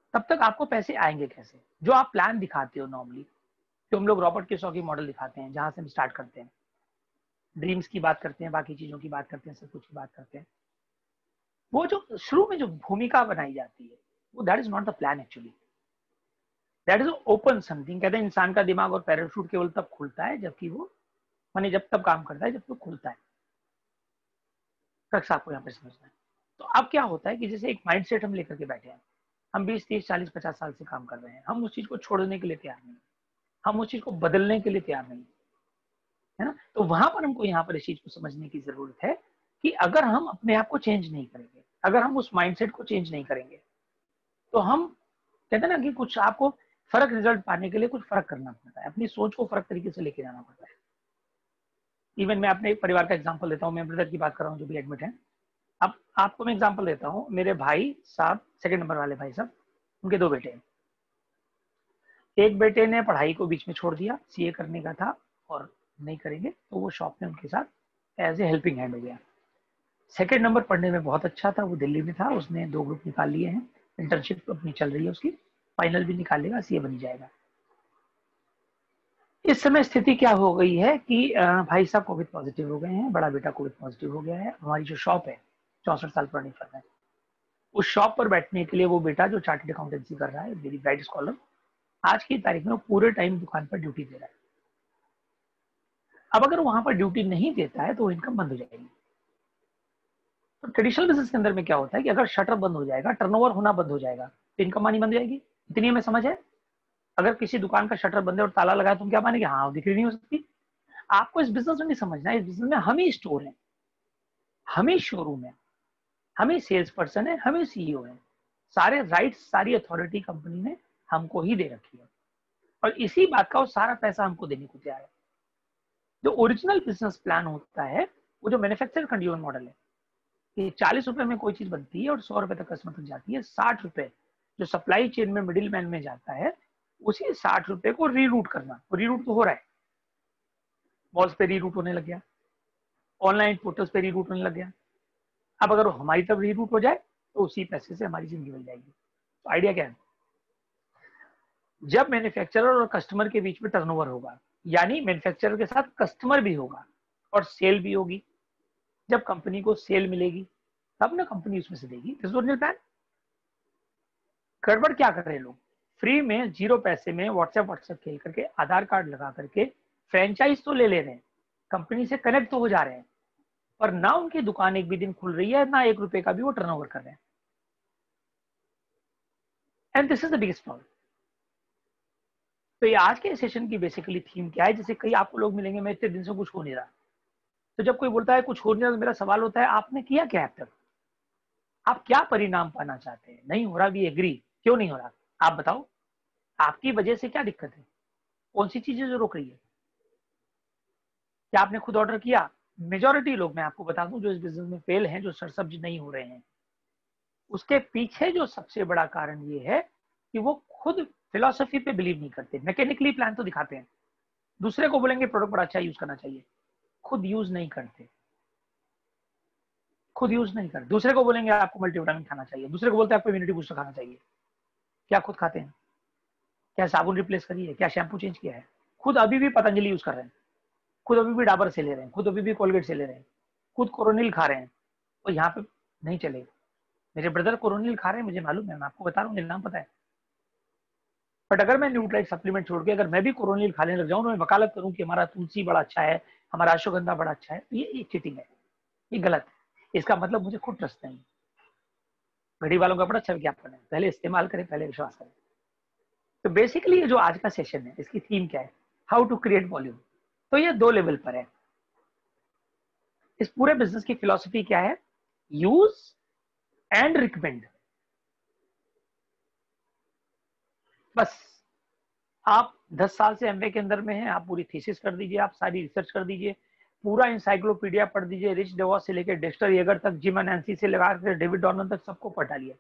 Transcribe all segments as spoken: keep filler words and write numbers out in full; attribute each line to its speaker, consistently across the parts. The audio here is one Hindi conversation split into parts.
Speaker 1: तब तक आपको पैसे आएंगे कैसे? जो आप प्लान दिखाते हो नॉर्मली, जो हम लोग रॉबर्ट कियोसाकी मॉडल दिखाते हैं, जहां से हम स्टार्ट करते हैं, ड्रीम्स की बात करते हैं, बाकी चीजों की बात करते हैं, सब कुछ की बात करते हैं, वो जो शुरू में जो भूमिका बनाई जाती है, वो that is not the plan actually, that is open something. कहते हैं इंसान का दिमाग और पैराशूट केवल तब खुलता है जबकि वो, माने जब तब काम करता है जब तो खुलता है। कक्षा आपको यहाँ पे समझना है। तो अब क्या होता है कि जैसे एक माइंडसेट हम लेकर के बैठे हैं, हम बीस तीस चालीस पचास साल से काम कर रहे हैं, हम उस चीज को छोड़ने के लिए तैयार नहीं, हम उस चीज को बदलने के लिए तैयार नहीं, है ना। तो वहां पर हमको यहाँ पर इस चीज को समझने की जरूरत है कि अगर हम अपने आप को चेंज नहीं करेंगे, अगर हम उस माइंडसेट को चेंज नहीं करेंगे, तो हम कहते हैं ना कि कुछ आपको फर्क रिजल्ट पाने के लिए कुछ फर्क करना पड़ता है, अपनी सोच को फर्क तरीके से लेके जाना पड़ता है। इवन मैं अपने परिवार का एग्जांपल देता हूँ, मैं ब्रदर की बात कर रहा हूँ जो भी एडमिट है। अब आपको मैं एग्जांपल देता हूँ, मेरे भाई साहब, सेकंड नंबर वाले भाई साहब, उनके दो बेटे हैं। एक बेटे ने पढ़ाई को बीच में छोड़ दिया, सीए करने का था और नहीं करेंगे, तो वो शॉप में उनके साथ एज ए हेल्पिंग हैंड हो गया। सेकंड नंबर पढ़ने में बहुत अच्छा था, वो दिल्ली में था, उसने दो ग्रुप निकाल लिए हैं, इंटर्नशिप अपनी चल रही है उसकी, फाइनल भी निकाल लेगा, सीए बन जाएगा। इस समय स्थिति क्या हो गई है कि भाई साहब कोविड पॉजिटिव हो गए हैं, बड़ा बेटा कोविड पॉजिटिव हो गया है। हमारी जो शॉप है चौसठ साल पुरानी फर्म है, उस शॉप पर बैठने के लिए वो बेटा जो चार्टर्ड अकाउंटेंसी कर रहा है, वेरी ब्राइट स्कॉलर, आज की तारीख में वो पूरे टाइम दुकान पर ड्यूटी दे रहा है। अब अगर वहां पर ड्यूटी नहीं देता है तो वो इनकम बंद हो जाएगी। तो ट्रेडिशनल बिजनेस के अंदर में क्या होता है कि अगर शटर बंद हो जाएगा, टर्नओवर होना बंद हो जाएगा, तो इनकम आनी बंद हो जाएगी। इतनी हमें समझ है। अगर किसी दुकान का शटर बंद है और ताला लगा है, तुम क्या मानेंगे? हाँ, बिक्री नहीं हो सकती। आपको इस बिजनेस में नहीं समझना है, इस बिजनेस में हम ही स्टोर है, हम ही शोरूम है, हम ही सेल्स पर्सन है, हम ही सीईओ है। सारे राइट्स, सारी अथॉरिटी कंपनी ने हमको ही दे रखी है, और इसी बात का वो सारा पैसा हमको देने को तैयार है। जो ओरिजिनल बिजनेस प्लान होता है, वो जो मैन्युफैक्चर कंज्यूमर मॉडल है, कि चालीस रुपए में कोई चीज बनती है और सौ रुपए तक कस्टमर तक जाती है, साठ रुपए जो सप्लाई चेन में मिडिल मैन में जाता है, उसी साठ रुपए को रीरूट करना। रीरूट तो हो रहा है, मॉल्स पे रीरूट होने लग गया, ऑनलाइन पोर्टल्स पे रीरूट होने लग गया। अब अगर हमारी तरफ रीरूट हो जाए तो उसी पैसे से हमारी जिंदगी बन जाएगी। तो आइडिया क्या है? जब मैन्युफैक्चरर और कस्टमर के बीच में टर्नओवर होगा, यानी मैन्युफैक्चरर के साथ कस्टमर भी होगा और सेल भी होगी, जब कंपनी को सेल मिलेगी तब ना कंपनी उसमें से देगी। Original plan. गड़बड़ क्या कर रहे हैं लोग? फ्री में जीरो पैसे में व्हाट्सएप व्हाट्सएप खेल करके, आधार कार्ड लगा करके फ्रेंचाइज तो ले ले रहे हैं, कंपनी से कनेक्ट तो हो जा रहे हैं, पर ना उनकी दुकान एक भी दिन खुल रही है, ना एक रुपए का भी वो टर्नओवर कर रहे हैं। And this is the biggest problem. तो ये आज के सेशन की बेसिकली थीम क्या है? जैसे कई आपको लोग मिलेंगे, मैं इतने दिन से कुछ हो नहीं रहा, तो जब कोई बोलता है कुछ हो नहीं रहा, तो मेरा सवाल होता है आपने किया क्या अब तक? आप क्या परिणाम पाना चाहते हैं? नहीं हो रहा, भी एग्री, क्यों नहीं हो रहा आप बताओ? आपकी वजह से क्या दिक्कत है? कौन सी चीजें जो रोक रही है? क्या आपने खुद ऑर्डर किया? मेजोरिटी लोग, मैं आपको बता दूं, जो इस बिजनेस में फेल हैं, जो सरसब्ज नहीं हो रहे हैं, उसके पीछे जो सबसे बड़ा कारण ये है कि वो खुद फिलॉसफी पे बिलीव नहीं करते। मैकेनिकली प्लान तो दिखाते हैं, दूसरे को बोलेंगे प्रोडक्ट बड़ा अच्छा यूज करना चाहिए, खुद यूज नहीं करते, खुद यूज नहीं करते। दूसरे को बोलेंगे आपको मल्टीविटामिन खाना चाहिए, दूसरे को बोलते हैं आपको इम्यूनिटी बूस्टर खाना चाहिए, क्या खुद खाते हैं? क्या साबुन रिप्लेस करी है? क्या शैम्पू चेंज किया है? खुद अभी भी पतंजलि यूज कर रहे हैं, खुद अभी भी डाबर से ले रहे हैं, खुद अभी भी कोलगेट से ले रहे हैं, खुद कोरोनिल खा रहे हैं, तो यहाँ पे नहीं चलेगा। मेरे ब्रदर कोरोनिल खा रहे हैं, मुझे मालूम है, मैं आपको बता रहा हूँ, मुझे नाम पता है। बट अगर मैं न्यूट्राइट सप्लीमेंट छोड़ के अगर मैं भी कोरोनिल खाने लग जाऊँ, मैं वकालत करूँ कि हमारा तुलसी बड़ा अच्छा है, हमारा अश्वगंधा बड़ा अच्छा है, तो ये चीटिंग है, ये गलत है। इसका मतलब मुझे खुद ट्रस्ट नहीं। घड़ी वालों का बड़ा अच्छा विज्ञापन है, पहले इस्तेमाल करें, पहले विश्वास करें। तो बेसिकली ये जो आज का सेशन है, इसकी थीम क्या है? How to create volume. तो ये दो लेवल पर है। इस पूरे बिजनेस की फिलॉसफी क्या है? Use and recommend. बस आप दस साल से एमबीए के अंदर में हैं, आप पूरी थीसिस कर दीजिए, आप सारी रिसर्च कर दीजिए, पूरा इंसाइक्लोपीडिया पढ़ दीजिए, रिच डेवॉस से लेकर डेक्स्टर येगर तक, जिम एंड एनसी से लगा कर डेविड डॉर्मन तक, सबको पढ़ डालिए,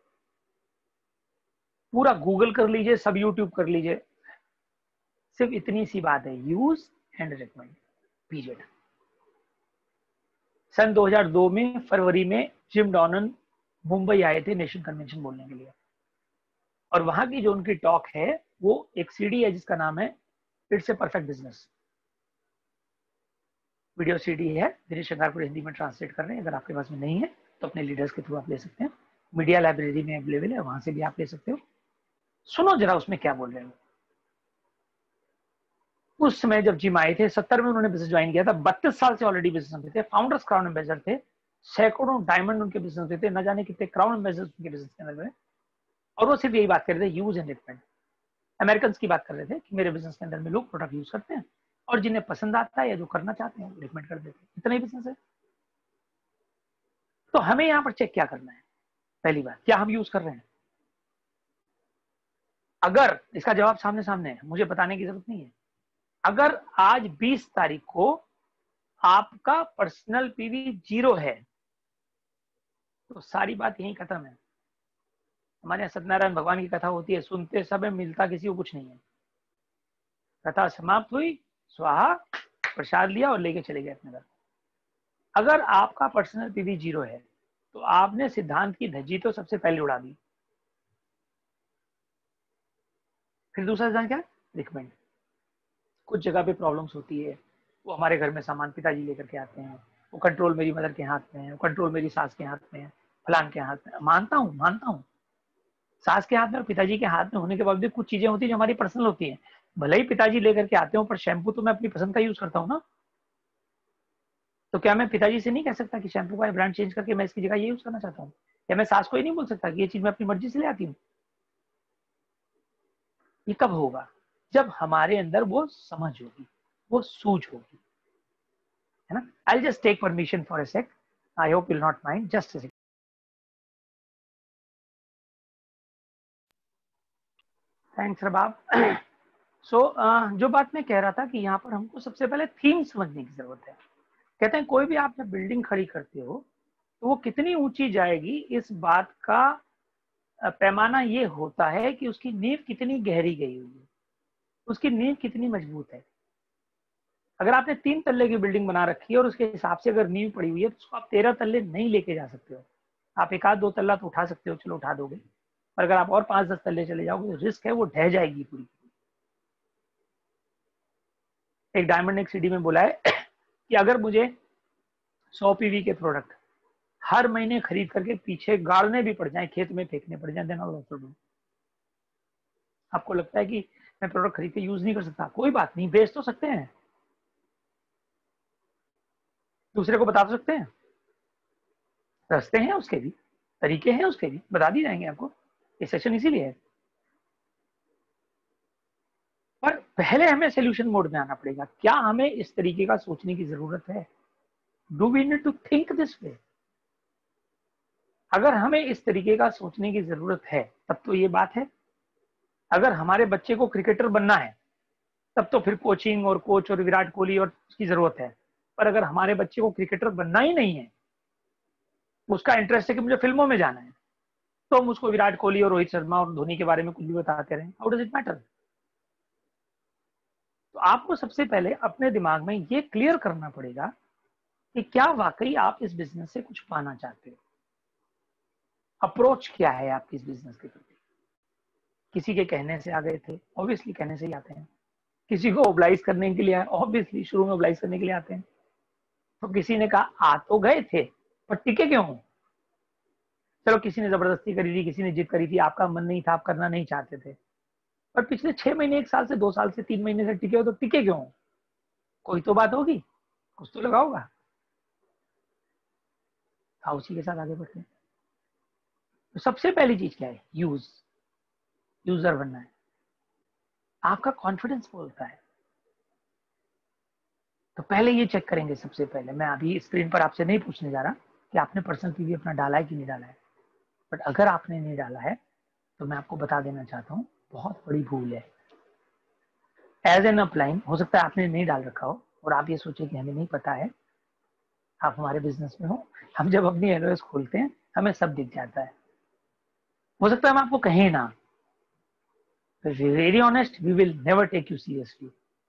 Speaker 1: पूरा गूगल कर लीजिए, सब यूट्यूब कर लीजिए। सिर्फ इतनी सी बात है, यूज एंड रिकमेंड, पीरियड। सन दो हज़ार दो में फरवरी में जिम डॉर्मन मुंबई आए थे नेशन कन्वेंशन बोलने के लिए। और वहां की जो उनकी टॉक है वो एक सीडी है जिसका नाम है it's a perfect business. Video CD है, दिनेश शंगारपुर हिंदी में ट्रांसलेट कर रहे हैं। अगर आपके पास में नहीं है तो अपने लीडर्स के थ्रू आप ले सकते हैं, मीडिया लाइब्रेरी में अवेलेबल है, वहां से भी आप ले सकते हो। सुनो जरा उसमें क्या बोल रहे हो। उस समय जब जिम आए थे, सत्तर में उन्होंने बिजनेस ज्वाइन किया था, बत्तीस साल से ऑलरेडी बिजनेस में थे, फाउंडर्स क्राउन एम्बेसडर थे, सैकड़ों डायमंड उनके बिजनेस में थे, न जाने कितने क्राउन एम्बेसडर उनके बिजनेस के अंदर में। और वो सिर्फ यही बात कर रहे थे, यूज एंड रिकमेंड। अमेरिकन की बात कर रहे थे कि मेरे बिजनेस के अंदर में लोग प्रोडक्ट यूज करते हैं और जिन्हें पसंद आता है या जो करना चाहते हैं रिकमेंड कर देते हैं। इतना ही बिजनेस है। तो हमें यहाँ पर चेक क्या करना है, पहली बात, क्या हम यूज कर रहे हैं। अगर इसका जवाब सामने सामने है, मुझे बताने की जरूरत नहीं है। अगर आज बीस तारीख को आपका पर्सनल पीवी जीरो है तो सारी बात यहीं खत्म है। हमारे यहाँ सत्यनारायण भगवान की कथा होती है, सुनते सब है, मिलता किसी को कुछ नहीं है। कथा समाप्त हुई, स्वाहा, प्रसाद लिया और लेके चले गए अपने घर। अगर आपका पर्सनल पीवी जीरो है तो आपने सिद्धांत की धज्जी तो सबसे पहले उड़ा दी। फिर दूसरा सिद्धांत क्या, रिकमेंड। कुछ जगह पे प्रॉब्लम्स होती है, वो हमारे घर में सामान पिताजी लेकर के आते हैं, वो कंट्रोल मेरी मदर के हाथ में है, वो कंट्रोल मेरी सास के हाथ में है, फलान के हाथ में। मानता हूँ मानता हूँ सास के हाथ में और पिताजी के हाथ में होने के बावजूद कुछ चीजें होती है जो हमारी पर्सनल होती है। भले ही पिताजी लेकर के आते हो, पर शैम्पू तो मैं अपनी पसंद का यूज करता हूँ ना। तो क्या मैं पिताजी से नहीं कह सकता कि शैम्पू का ब्रांड चेंज करके मैं इसकी जगह ये यूज करना चाहता हूँ? या मैं सास को ही नहीं बोल सकता कि ये चीज मैं अपनी मर्जी से ले आती हूँ? ये कब होगा? जब हमारे अंदर वो समझ होगी, वो सूझ होगी, है ना। I just take permission for a sec, I hope will not mind, just a sec. Thanks Rabab. So so, uh, जो बात मैं कह रहा था कि यहाँ पर हमको सबसे पहले थीम समझने की जरूरत है। कहते हैं कोई भी आप जब बिल्डिंग खड़ी करते हो तो वो कितनी ऊंची जाएगी, इस बात का पैमाना ये होता है कि उसकी नींव कितनी गहरी गई हुई है, उसकी नींव कितनी मजबूत है। अगर आपने तीन तल्ले की बिल्डिंग बना रखी है और उसके हिसाब से अगर नींव पड़ी हुई है तो उसको आप तेरह तल्ले नहीं लेके जा सकते हो। आप एक आध दो तल्ला तो उठा सकते हो, चलो उठा दोगे, पर अगर आप और पांच दस तल्ले चले जाओगे तो रिस्क है वो ढह जाएगी पूरी। एक डायमंड एक सीडी में बोला है कि अगर मुझे सौ पीवी के प्रोडक्ट हर महीने खरीद करके पीछे गाड़ने भी पड़ जाए, खेत में फेंकने पड़ जाए, देन ऑल्सो डू। आपको लगता है कि मैं प्रोडक्ट खरीद के यूज नहीं कर सकता, कोई बात नहीं, बेच तो सकते हैं, दूसरे को बता तो सकते हैं। रास्ते हैं उसके भी, तरीके हैं उसके भी, बता दी जाएंगे आपको। ये सेशन इसीलिए है। पर पहले हमें सोल्यूशन मोड में आना पड़ेगा। क्या हमें इस तरीके का सोचने की जरूरत है? Do we need to think this way? अगर हमें इस तरीके का सोचने की जरूरत है तब तो ये बात है। अगर हमारे बच्चे को क्रिकेटर बनना है तब तो फिर कोचिंग और कोच और विराट कोहली और उसकी जरूरत है। पर अगर हमारे बच्चे को क्रिकेटर बनना ही नहीं है, उसका इंटरेस्ट है कि मुझे फिल्मों में जाना है, तो हम उसको विराट कोहली और रोहित शर्मा और धोनी के बारे में कुछ भी बताते रहें, हाउ डज इट मैटर? तो आपको सबसे पहले अपने दिमाग में ये क्लियर करना पड़ेगा कि क्या वाकई आप इस बिजनेस से कुछ पाना चाहते हो। अप्रोच क्या है आपकी इस बिजनेस के प्रति? किसी के कहने से आ गए थे? ऑब्वियसली कहने से ही आते हैं। किसी को ओबलाइज करने के लिए आए? ऑब्वियसली शुरू में ओबलाइज करने के लिए आते हैं। तो किसी ने कहा आ तो गए थे पर टिके क्यों? चलो किसी ने जबरदस्ती करी थी, किसी ने जिद करी थी, आपका मन नहीं था, आप करना नहीं चाहते थे, पर पिछले छह महीने, एक साल से, दो साल से, तीन महीने से टिके हो, तो टिके क्यों? कोई तो बात होगी, कुछ तो लगा होगा। हाँ, उसी के साथ आगे बढ़ते हैं। तो सबसे पहली चीज क्या है? यूज, यूजर बनना है। आपका कॉन्फिडेंस बोलता है। तो पहले ये चेक करेंगे। सबसे पहले मैं अभी स्क्रीन पर आपसे नहीं पूछने जा रहा कि आपने पर्सनल पीवी अपना डाला है कि नहीं डाला है, बट अगर आपने नहीं डाला है तो मैं आपको बता देना चाहता हूँ, बहुत बड़ी भूल है। एज एन अपलाइन, हो सकता है आपने नहीं डाल रखा हो और आप ये सोचे कि हमें नहीं पता है, आप हमारे बिजनेस में हो, हम जब अपनी एलओएस खोलते हैं हमें सब दिख जाता है। हो सकता है हम आपको कहें ना, very honest, we will never take you seriously.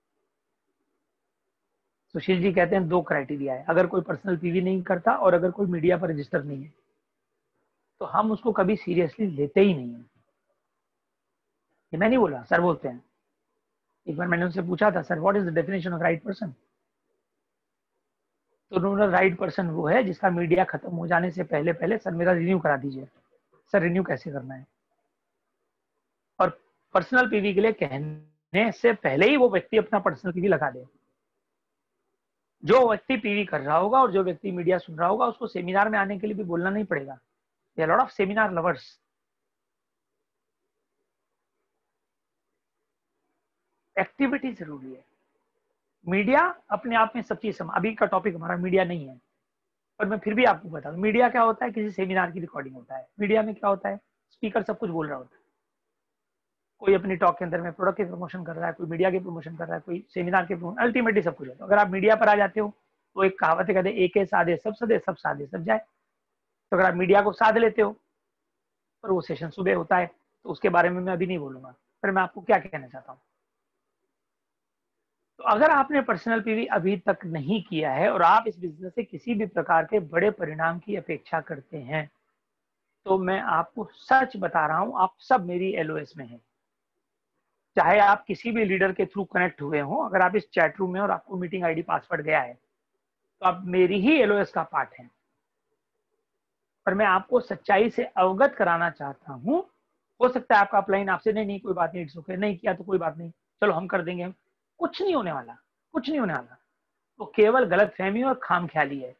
Speaker 1: Sushil ji कहते हैं दो क्राइटेरिया है, अगर कोई पर्सनल पीवी नहीं करता और अगर कोई मीडिया पर रजिस्टर नहीं है तो हम उसको कभी सीरियसली लेते ही नहीं है। ये मैं नहीं बोला, सर बोलते हैं। एक बार मैंने उनसे पूछा था, sir what is the definition of right person, तो उन्होंने राइट पर्सन वो है जिसका मीडिया खत्म हो जाने से पहले पहले सर मेरा रिन्यू करा दीजिए। सर रिन्यू कैसे करना है? और पर्सनल पीवी के लिए कहने से पहले ही वो व्यक्ति अपना पर्सनल पीवी लगा दे। जो व्यक्ति पीवी कर रहा होगा और जो व्यक्ति मीडिया सुन रहा होगा, उसको सेमिनार में आने के लिए भी बोलना नहीं पड़ेगा। There are lot of seminar lovers. Activity जरूरी है। मीडिया अपने आप में सब चीज सम... अभी का टॉपिक हमारा मीडिया नहीं है, पर मैं फिर भी आपको बता दूं, मीडिया क्या होता है? किसी सेमिनार की रिकॉर्डिंग होता है। मीडिया में क्या होता है? स्पीकर सब कुछ बोल रहा होता है। कोई अपनी टॉक के अंदर में प्रोडक्ट की प्रमोशन कर रहा है, कोई मीडिया की प्रमोशन कर रहा है, कोई सेमिनार के प्रमोशन, अल्टीमेटली सब कुछ है। तो अगर आप मीडिया पर आ जाते हो तो एक कहावत है, कहते हैं एक साधे सब सदे, सब साधे सब जाए। तो अगर आप मीडिया को साध लेते हो, पर वो सेशन सुबह होता है, तो उसके बारे में मैं अभी नहीं बोलूंगा। पर मैं आपको क्या कहना चाहता हूँ, तो अगर आपने पर्सनल पीवी अभी तक नहीं किया है और आप इस बिजनेस से किसी भी प्रकार के बड़े परिणाम की अपेक्षा करते हैं, तो मैं आपको सच बता रहा हूं, आप सब मेरी एलओएस में हैं। चाहे आप किसी भी लीडर के थ्रू कनेक्ट हुए हो, अगर आप इस चैट रूम में और आपको मीटिंग आईडी पासवर्ड गया है, तो आप मेरी ही एलओएस का पार्ट है। पर मैं आपको सच्चाई से अवगत कराना चाहता हूं। हो सकता है आपका अपलाइन आपसे नहीं नहीं कोई बात नहीं, इट्स ओके, नहीं किया तो कोई बात नहीं, चलो हम कर देंगे। कुछ नहीं होने वाला, कुछ नहीं होने वाला। तो केवल गलतफहमी और खामख्याली है।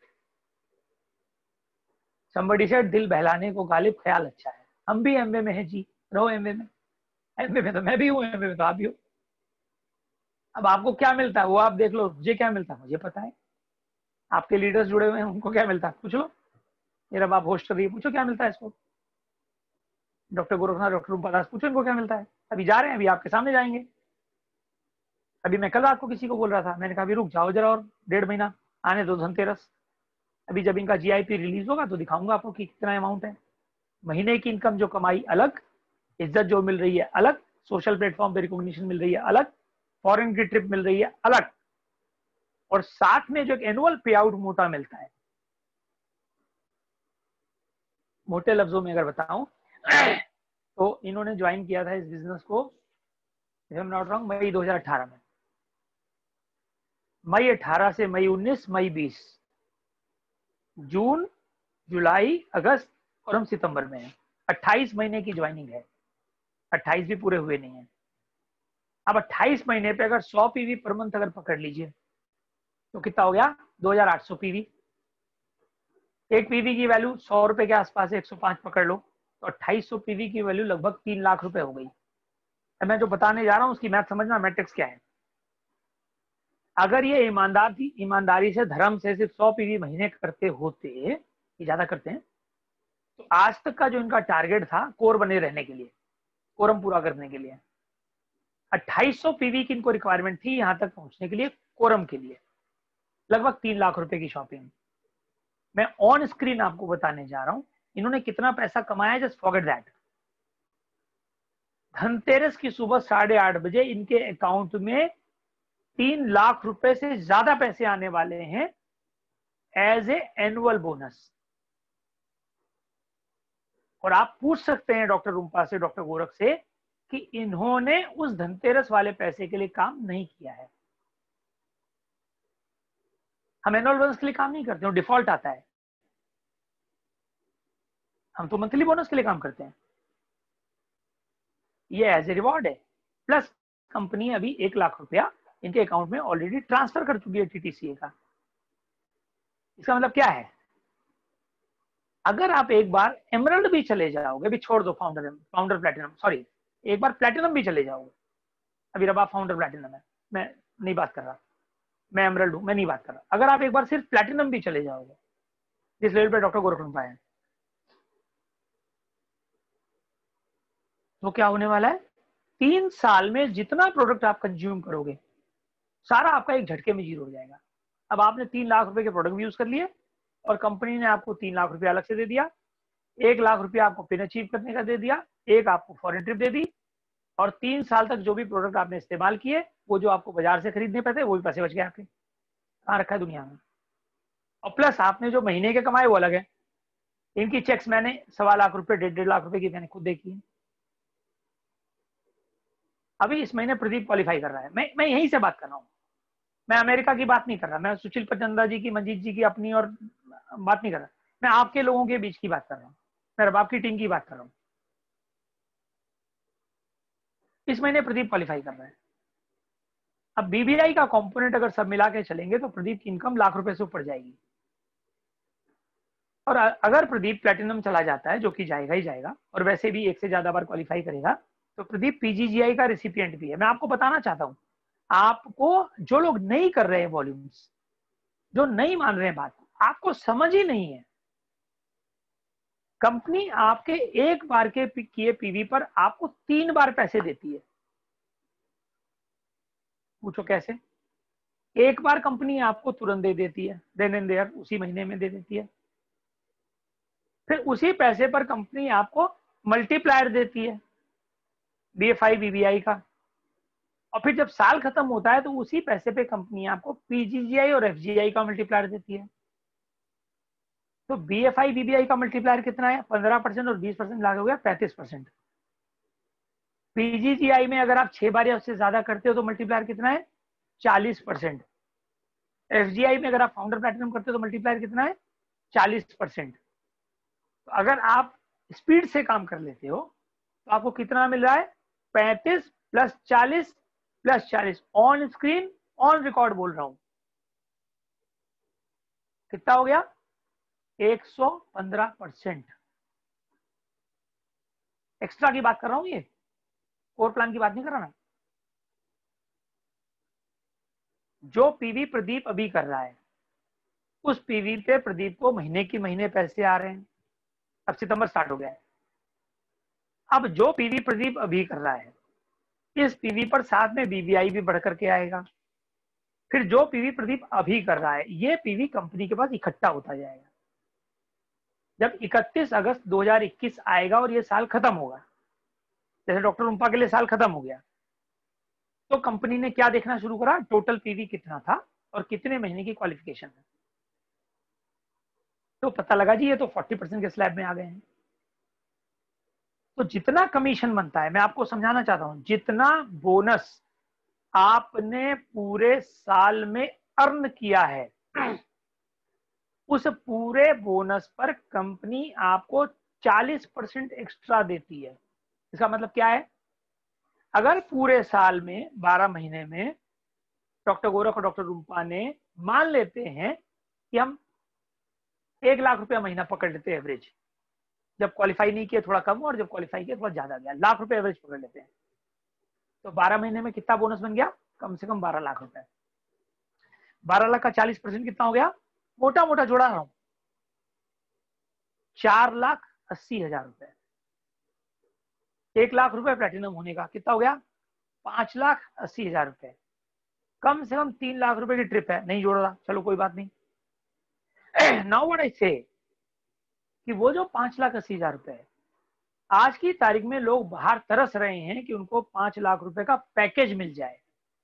Speaker 1: somebody said, दिल बहलाने को गालिब ख्याल अच्छा है। हम भी एमवे में है जी, रहो एमवे में। एमवे में तो मैं भी हूँ, एमवे में तो आप भी हो। अब आपको क्या मिलता है वो आप देख लो, मुझे क्या मिलता है मुझे पता है। आपके लीडर्स जुड़े हुए हैं, उनको क्या मिलता है पूछ लो। मेरा बाप होस्ट कर रही है, पूछो क्या मिलता है इसको। डॉक्टर गोरखनाथ, डॉक्टर रूपदास, पूछो इनको क्या मिलता है। अभी जा रहे हैं, अभी आपके सामने जाएंगे। अभी मैं कल रात को किसी को बोल रहा था, मैंने कहा अभी रुक जाओ जरा और डेढ़ महीना, आने दो धनतेरस। अभी जब इनका जीआईपी रिलीज होगा तो दिखाऊंगा आपको कि कितना अमाउंट है। महीने की इनकम जो कमाई अलग, इज्जत जो मिल रही है अलग, सोशल प्लेटफॉर्म पे रिकॉग्निशन मिल रही है अलग, फॉरेन की ट्रिप मिल रही है अलग, और साथ में जो एक एनुअल पे आउट मोटा मिलता है। मोटे लफ्जों में अगर बताऊं तो इन्होंने ज्वाइन किया था इस बिजनेस को, if I am not wrong, मई दो हज़ार अठारह में। मई अठारह से मई उन्नीस, मई बीस, जून, जुलाई, अगस्त और हम सितंबर में हैं। अट्ठाईस महीने की ज्वाइनिंग है। अट्ठाईस भी पूरे हुए नहीं है। अब अट्ठाईस महीने पे अगर सौ पीवी पर मंथ अगर पकड़ लीजिए तो कितना हो गया? दो हज़ार आठ सौ पीवी। एक पीवी की वैल्यू सौ रुपए के आसपास है, एक सौ पाँच पकड़ लो, तो अट्ठाईस सौ पीवी की वैल्यू लगभग तीन लाख रुपए हो गई। अब मैं जो बताने जा रहा हूं उसकी मैथ समझना, मैट्रिक्स क्या है। अगर ये ईमानदार थी, ईमानदारी से धर्म से सिर्फ सौ पीवी महीने करते होते, ये ज्यादा करते हैं, तो आज तक का जो इनका टारगेट था कोर बने रहने के लिए, कोरम पूरा करने के लिए, अट्ठाईस सौ पीवी की इनको रिक्वायरमेंट थी यहां तक पहुंचने के लिए, कोरम के लिए, लगभग तीन लाख रुपए की शॉपिंग। मैं ऑन स्क्रीन आपको बताने जा रहा हूं इन्होंने कितना पैसा कमाया, जस्ट फॉरगेट दैट। धनतेरस की सुबह साढ़े आठ बजे इनके अकाउंट में तीन लाख रुपए से ज्यादा पैसे आने वाले हैं एज ए एनुअल बोनस। और आप पूछ सकते हैं डॉक्टर रूपा से, डॉक्टर गोरख से, कि इन्होंने उस धनतेरस वाले पैसे के लिए काम नहीं किया है। हम एनुअल बोनस के लिए काम नहीं करते, डिफॉल्ट आता है। हम तो मंथली बोनस के लिए काम करते हैं। ये एज ए रिवॉर्ड है। प्लस कंपनी अभी एक लाख रुपया इनके अकाउंट में ऑलरेडी ट्रांसफर कर चुकी है टीटीसीए का। इसका मतलब क्या है? अगर आप एक बार एमरल्ड भी चले जाओगे, भी छोड़ दो फाउंडर फाउंडर प्लेटिनम, सॉरी, एक बार प्लेटिनम भी चले जाओगे, अभी रबा फाउंडर प्लेटिनम है, मैं नहीं बात कर रहा, मैं एमरल्ड हूं, मैं नहीं बात कर रहा। अगर आप एक बार सिर्फ प्लेटिनम भी चले जाओगे, जिस लेवल पे डॉक्टर गोरखनाथ है, तो क्या होने वाला है? तीन साल में जितना प्रोडक्ट आप कंज्यूम करोगे सारा आपका एक झटके में जीरो हो जाएगा। अब आपने तीन लाख रुपए के प्रोडक्ट यूज कर लिए और कंपनी ने आपको तीन लाख रुपया अलग से दे दिया, एक लाख रुपया आपको पिन अचीव करने का दे दिया, एक आपको फॉरेन ट्रिप दे दी, और तीन साल तक जो भी प्रोडक्ट आपने इस्तेमाल किए वो जो आपको बाजार से खरीदने पे थे वो भी पैसे बच गए आपके। कहाँ रखा है दुनिया में। और प्लस आपने जो महीने के कमाए वो अलग है। इनकी चेक्स मैंने सवा लाख रुपए, डेढ़ डेढ़ लाख रुपए की मैंने खुद देखी है। अभी इस महीने प्रदीप क्वालिफाई कर रहा है, मैं मैं यहीं से बात कर रहा हूँ, मैं अमेरिका की बात नहीं कर रहा, मैं सुशील प्रचंदा जी की, मंजीत जी की अपनी और बात नहीं कर रहा, मैं आपके लोगों के बीच की बात कर रहा हूँ, मैं रबाब की टीम की बात कर रहा हूँ। इस महीने प्रदीप क्वालिफाई कर रहा है। अब बीबीआई का कंपोनेंट अगर सब मिला के चलेंगे तो प्रदीप की इनकम लाख रुपए से ऊपर जाएगी। और अगर प्रदीप प्लेटिनम चला जाता है, जो कि जाएगा ही जाएगा, और वैसे भी एक से ज्यादा बार क्वालिफाई करेगा, तो प्रदीप पीजीजीआई का रेसिपिएंट भी है। मैं आपको बताना चाहता हूं, आपको जो लोग नहीं कर रहे हैं वॉल्यूम्स, जो नहीं मान रहे हैं बात, आपको समझ ही नहीं है। कंपनी आपके एक बार के किए पीवी पर आपको तीन बार पैसे देती है। पूछो कैसे? एक बार कंपनी आपको तुरंत दे देती है, देन एंड देयर, उसी महीने में दे देती है। फिर उसी पैसे पर कंपनी आपको मल्टीप्लायर देती है, बीएफआई बीबीआई का। और फिर जब साल खत्म होता है तो उसी पैसे पे कंपनी आपको पीजीजीआई और एफजीआई का मल्टीप्लायर देती है। तो बीएफआई बीबीआई का मल्टीप्लायर कितना है? पंद्रह परसेंट और बीस परसेंट लागे हो गया पैंतीस परसेंट। पीजीजीआई में अगर आप छह बार या उससे ज्यादा करते हो तो मल्टीप्लायर कितना है? चालीस परसेंट। एफजीआई में अगर आप फाउंडर प्लैटिनम करते हो तो मल्टीप्लायर कितना है? चालीस परसेंट। तो अगर आप स्पीड से काम कर लेते हो तो आपको कितना मिल रहा है? पैंतीस प्लस चालीस प्लस चालीस, ऑन स्क्रीन ऑन रिकॉर्ड बोल रहा हूं, कितना हो गया? एक सौ पंद्रह परसेंट। एक्स्ट्रा की बात कर रहा हूं, ये कोर प्लान की बात नहीं कर रहा मैं। जो पीवी प्रदीप अभी कर रहा है, उस पीवी पे प्रदीप को महीने की महीने पैसे आ रहे हैं। अब सितंबर स्टार्ट हो गया है। अब जो पीवी प्रदीप अभी कर रहा है, इस पीवी पर साथ में बीबीआई भी बढ़ करके आएगा। फिर जो पीवी प्रदीप अभी कर रहा है, ये पीवी कंपनी के पास इकट्ठा होता जाएगा। जब इकतीस अगस्त दो हज़ार इक्कीस आएगा और ये साल खत्म होगा, जैसे डॉक्टर रुम्पा के लिए साल खत्म हो गया, तो कंपनी ने क्या देखना शुरू करा? टोटल पीवी कितना था और कितने महीने की क्वालिफिकेशन है। तो पता लगा जी ये तो चालीस परसेंट के स्लैब में आ गए हैं। तो जितना कमीशन बनता है, मैं आपको समझाना चाहता हूं, जितना बोनस आपने पूरे साल में अर्न किया है, उस पूरे बोनस पर कंपनी आपको चालीस परसेंट एक्स्ट्रा देती है। इसका मतलब क्या है? अगर पूरे साल में बारह महीने में डॉक्टर गोरख और डॉक्टर रुम्पा ने मान लेते हैं कि हम एक लाख रुपया महीना पकड़ लेते हैं एवरेज, जब क्वालिफाई नहीं किया थोड़ा कम और जब क्वालिफाई किया थोड़ा ज्यादा गया, लाख रुपए एवरेज पकड़ लेते हैं, तो बारह महीने में कितना बोनस बन गया? कम से कम बारह लाख रुपए। बारह लाख का चालीस परसेंट कितना हो गया? मोटा मोटा जोड़ा रहा हूं, चार लाख अस्सी हजार रुपए। एक लाख रुपए प्लेटिनम होने का कितना हो गया? पांच लाख अस्सी हजार रुपए। कम से कम तीन लाख रुपए की ट्रिप है, नहीं जोड़ रहा, चलो कोई बात नहीं। नाउ व्हाट आई से, कि वो जो पांच लाख अस्सी हजार रुपए है, आज की तारीख में लोग बाहर तरस रहे हैं कि उनको पांच लाख रुपए का पैकेज मिल जाए।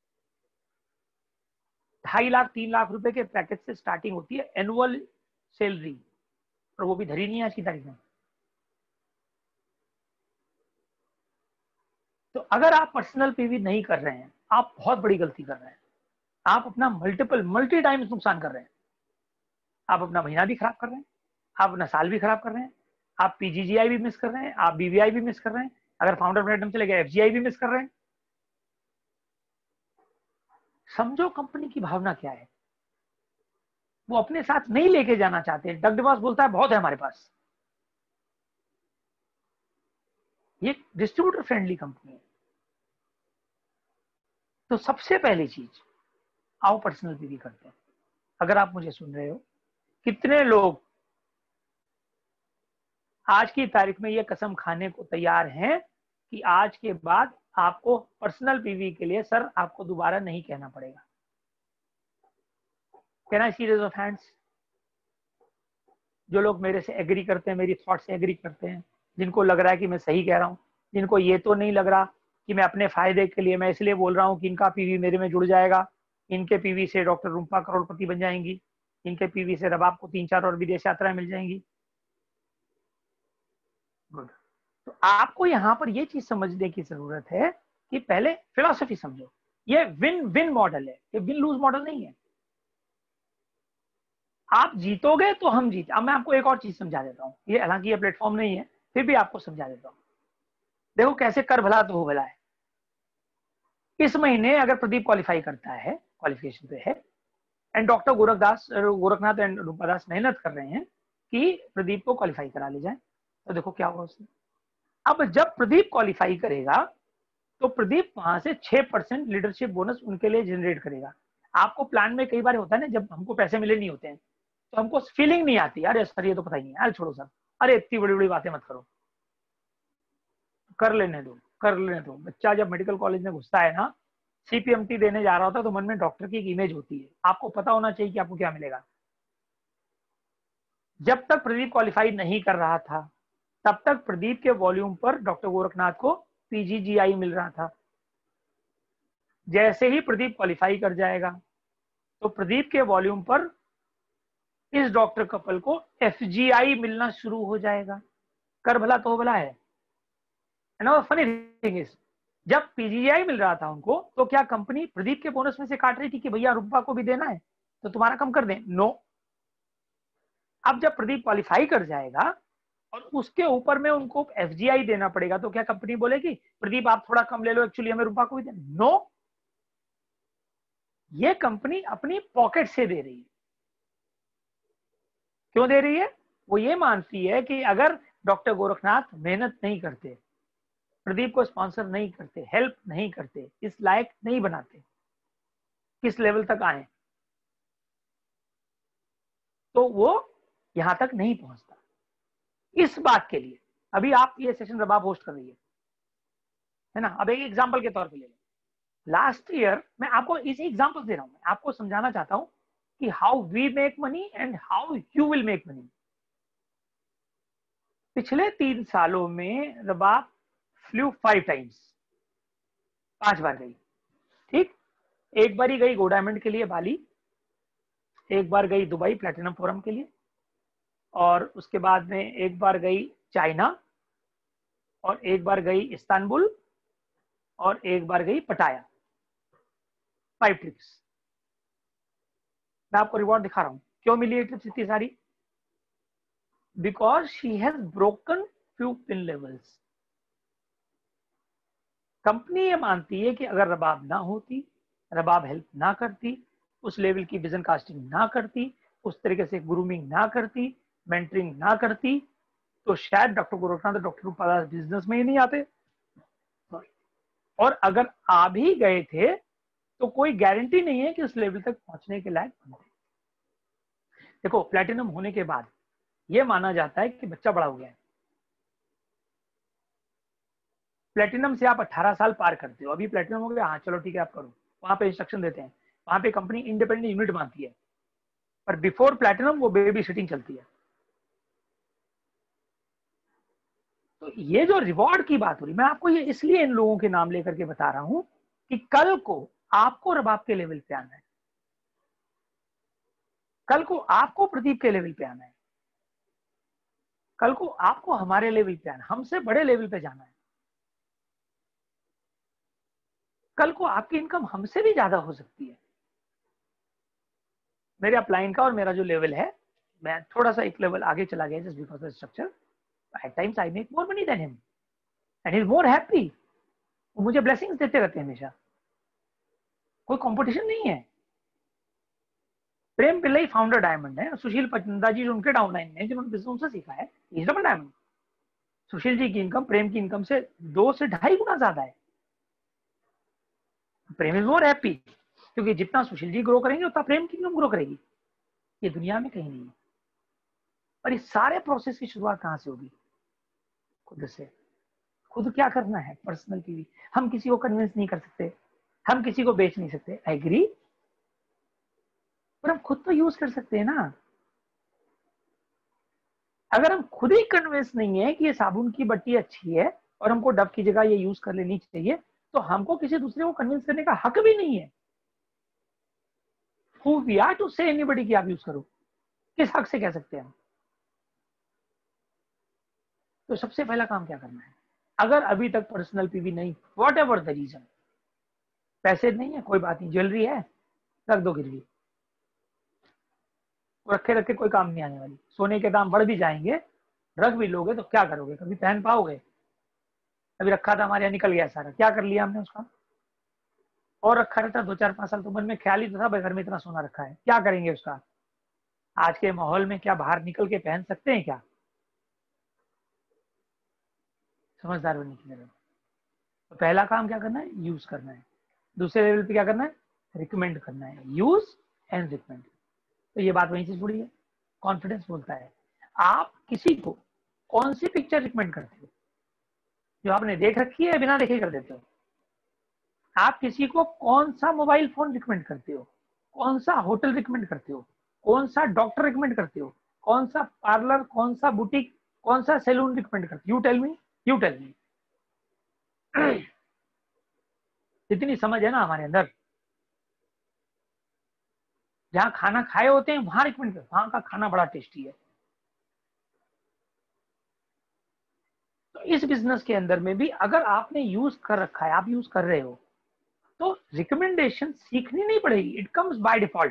Speaker 1: ढाई लाख तीन लाख रुपए के पैकेज से स्टार्टिंग होती है एनुअल सैलरी, और वो भी धरी नहीं है आज की तारीख में। तो अगर आप पर्सनल पीवी नहीं कर रहे हैं, आप बहुत बड़ी गलती कर रहे हैं। आप अपना मल्टीपल मल्टी टाइम्स नुकसान कर रहे हैं। आप अपना महीना भी खराब कर रहे हैं, आप अपना साल भी खराब कर रहे हैं, आप पीजीजीआई भी मिस कर रहे हैं, आप बीवीआई भी मिस कर रहे हैं, अगर फाउंडर प्लेटिनम चले गए एफजीआई भी मिस कर रहे हैं। समझो कंपनी की भावना क्या है। वो अपने साथ नहीं लेके जाना चाहते। डग डिवास बोलता है बहुत है हमारे पास। ये डिस्ट्रीब्यूटर फ्रेंडली कंपनी है। तो सबसे पहली चीज, आओ पर्सनल पीवी करते हैं। अगर आप मुझे सुन रहे हो, कितने लोग आज की तारीख में ये कसम खाने को तैयार हैं कि आज के बाद आपको पर्सनल पीवी के लिए सर आपको दोबारा नहीं कहना पड़ेगा? Can I see raise of hands? जो लोग मेरे से एग्री करते हैं, मेरी थॉट से एग्री करते हैं, जिनको लग रहा है कि मैं सही कह रहा हूं, जिनको ये तो नहीं लग रहा कि मैं अपने फायदे के लिए मैं इसलिए बोल रहा हूं कि इनका पीवी मेरे में जुड़ जाएगा, इनके पीवी से डॉक्टर रुम्पा करोड़पति बन जाएंगी, इनके पीवी से रबाब को तीन चार और विदेश यात्राएं मिल जाएंगी। गुड। तो आपको यहां पर यह चीज समझने की जरूरत है कि पहले फिलॉसफी समझो। ये विन विन मॉडल है, ये विन लूज मॉडल नहीं है। आप जीतोगे तो हम जीते। अब मैं आपको एक और चीज समझा देता हूँ, ये हालांकि ये प्लेटफॉर्म नहीं है, फिर भी आपको समझा देता हूँ। देखो कैसे कर भला तो हो भला है। इस महीने अगर प्रदीप क्वालिफाई करता है, क्वालिफिकेशन पे है, and doctor Gorakhdas Gorakhnath and Rupadas मेहनत कर रहे हैं कि प्रदीप को क्वालिफाई करा ले जाए, तो देखो क्या होगा उसमें। अब जब प्रदीप क्वालिफाई करेगा तो प्रदीप वहां से छह परसेंट लीडरशिप बोनस उनके लिए जनरेट करेगा। आपको प्लान में कई बार होता है ना, जब हमको पैसे मिले नहीं होते हैं तो हमको फीलिंग नहीं आती, अरे सर ये तो पता ही नहीं, अरे छोड़ो सर, अरे इतनी बड़ी बड़ी बातें मत करो, कर लेने दो कर लेने दो। बच्चा जब मेडिकल कॉलेज में घुसता है ना, सीपीएमटी देने जा रहा होता है तो मन में डॉक्टर की एक इमेज होती है, आपको पता होना चाहिए कि आपको क्या मिलेगा। जब तक प्रदीप क्वालिफाई नहीं कर रहा था तब तक प्रदीप के वॉल्यूम पर डॉक्टर गोरखनाथ को पीजीजीआई मिल रहा था। जैसे ही प्रदीप क्वालिफाई कर जाएगा तो प्रदीप के वॉल्यूम पर इस डॉक्टर कपल को एफजीआई मिलना शुरू हो जाएगा। कर भला तो भला है। एंड फनी थिंग इज, जब पीजीआई मिल रहा था उनको तो क्या कंपनी प्रदीप के बोनस में से काट रही थी कि भैया रूपा को भी देना है तो तुम्हारा कम कर दें? नो। अब जब प्रदीप क्वालिफाई कर जाएगा और उसके ऊपर में उनको एफजीआई देना पड़ेगा तो क्या कंपनी बोलेगी प्रदीप आप थोड़ा कम ले लो, एक्चुअली हमें रूपा को भी देना? नो। ये कंपनी अपनी पॉकेट से दे रही है। क्यों दे रही है? वो ये मानती है कि अगर डॉक्टर गोरखनाथ मेहनत नहीं करते, प्रदीप को स्पॉन्सर नहीं करते, हेल्प नहीं करते, इस लायक नहीं बनाते किस लेवल तक आए, तो वो यहां तक नहीं पहुंचता। इस बात के लिए अभी आप ये सेशन रबाब होस्ट कर रही है है ना। अब एक एग्जांपल के तौर पे ले लें, लास्ट ईयर मैं आपको इसी एग्जांपल दे रहा हूं, मैं आपको समझाना चाहता हूं कि how we make money and how you will make money. पिछले तीन सालों में रबाब फ्लू फाइव टाइम्स, पांच बार गई, ठीक। एक बार ही गई गो डायमंड के लिए बाली, एक बार गई दुबई प्लैटिनम फोरम के लिए, और उसके बाद में एक बार गई चाइना, और एक बार गई इस्तांबुल, और एक बार गई पटाया। Five trips. मैं आपको रिवॉर्ड दिखा रहा हूं क्यों मिली ये ट्रिप्स इतनी सारी। Because she has broken few pin levels. कंपनी ये मानती है कि अगर रबाब ना होती, रबाब हेल्प ना करती, उस लेवल की विजन कास्टिंग ना करती, उस तरीके से ग्रूमिंग ना करती, मेंटरिंग ना करती, तो शायद डॉक्टर गोरखनाथ और डॉक्टर रूपादास बिजनेस में ही नहीं आते। और अगर आ भी गए थे तो कोई गारंटी नहीं है कि उस लेवल तक पहुंचने के लायक बनते। देखो प्लैटिनम होने के बाद यह माना जाता है कि बच्चा बड़ा हो गया है। प्लैटिनम से आप अठारह साल पार करते हो, अभी प्लैटिनम हो गया, हाँ चलो ठीक है आप करो, वहां पे इंस्ट्रक्शन देते हैं, वहां पे कंपनी इंडिपेंडेंट यूनिट मानती है। पर बिफोर प्लैटिनम वो बेबी सिटिंग चलती है। तो ये जो रिवॉर्ड की बात हो रही, मैं आपको ये इसलिए इन लोगों के नाम लेकर के बता रहा हूं कि कल को आपको रबाब के लेवल पे आना है, कल को आपको प्रदीप के लेवल पे आना है, कल को आपको हमारे लेवल पे आना है, हमसे बड़े लेवल पे जाना है। कल को आपकी इनकम हमसे भी ज्यादा हो सकती है। मेरे अपलाइन का और मेरा जो लेवल है, मैं थोड़ा सा एक लेवल आगे चला गया just because of structure. At times I make more money than him and he is more happy. वो मुझे ब्लेसिंग्स देते रहते हैं हमेशा, कोई कंपटीशन नहीं है। प्रेम पिल्लई फाउंडर डायमंड है, सुशील पचनंदा जी जो उनके डाउनलाइन है, जिन्होंने बिजनेस उनसे सीखा है, is double diamond. Sushil ji की इनकम प्रेम की इनकम से दो से ढाई गुना ज्यादा है। प्रेम इज मोर हैप्पी क्योंकि जितना सुशील जी ग्रो करेंगे उतना प्रेम की इनकम ग्रो करेगी। ये दुनिया में कहीं नहीं है। और इस सारे प्रोसेस की शुरुआत कहां से होगी? खुद से। खुद क्या करना है? Personal TV. हम किसी को कन्विंस नहीं कर सकते, हम किसी को बेच नहीं सकते, एग्री, पर हम खुद तो यूज कर सकते हैं ना। अगर हम खुद ही कन्विंस नहीं है कि ये साबुन की बट्टी अच्छी है और हमको डब की जगह ये यूज कर लेनी चाहिए, तो हमको किसी दूसरे को कन्विंस करने का हक भी नहीं है। Who we are to say anybody कि आप यूज करो? किस हक से कह सकते हैं हम? तो सबसे पहला काम क्या करना है? अगर अभी तक पर्सनल पीवी नहीं, वॉट एवर द रीजन, पैसे नहीं है कोई बात नहीं, ज्वेलरी है रख दो गिरवी, रखे रखे कोई काम नहीं आने वाली। सोने के दाम बढ़ भी जाएंगे, रख भी लोगे तो क्या करोगे, कभी पहन पाओगे? अभी रखा था हमारे यहाँ, निकल गया सारा, क्या कर लिया हमने उसका? और रखा रहता दो चार पांच साल तो मन में ख्याल ही तो था भाई घर में इतना सोना रखा है, क्या करेंगे उसका? आज के माहौल में क्या बाहर निकल के पहन सकते हैं क्या? समझदार बनने की जरूरत। तो पहला काम क्या करना है, यूज करना है। दूसरे लेवल पे क्या करना है, रिकमेंड करना है, यूज एंड रिकमेंड। तो ये बात वहीं से जुड़ी है। कॉन्फिडेंस बोलता है आप किसी को कौन सी पिक्चर रिकमेंड करते हो, जो आपने देख रखी है बिना देखे कर देते हो? आप किसी को कौन सा मोबाइल फोन रिकमेंड करते हो, कौन सा होटल रिकमेंड करते हो, कौन सा डॉक्टर रिकमेंड करते हो, कौन सा पार्लर, कौन सा बुटीक, कौन सा सैलून रिकमेंड करते हो? You tell me, you tell me. जितनी समझ है ना हमारे अंदर, जहां खाना खाए होते हैं वहां रिकमेंड कर, वहां का खाना बड़ा टेस्टी है। तो इस बिजनेस के अंदर में भी अगर आपने यूज कर रखा है, आप यूज कर रहे हो, तो रिकमेंडेशन सीखनी नहीं पड़ेगी, इट कम्स बाय डिफॉल्ट।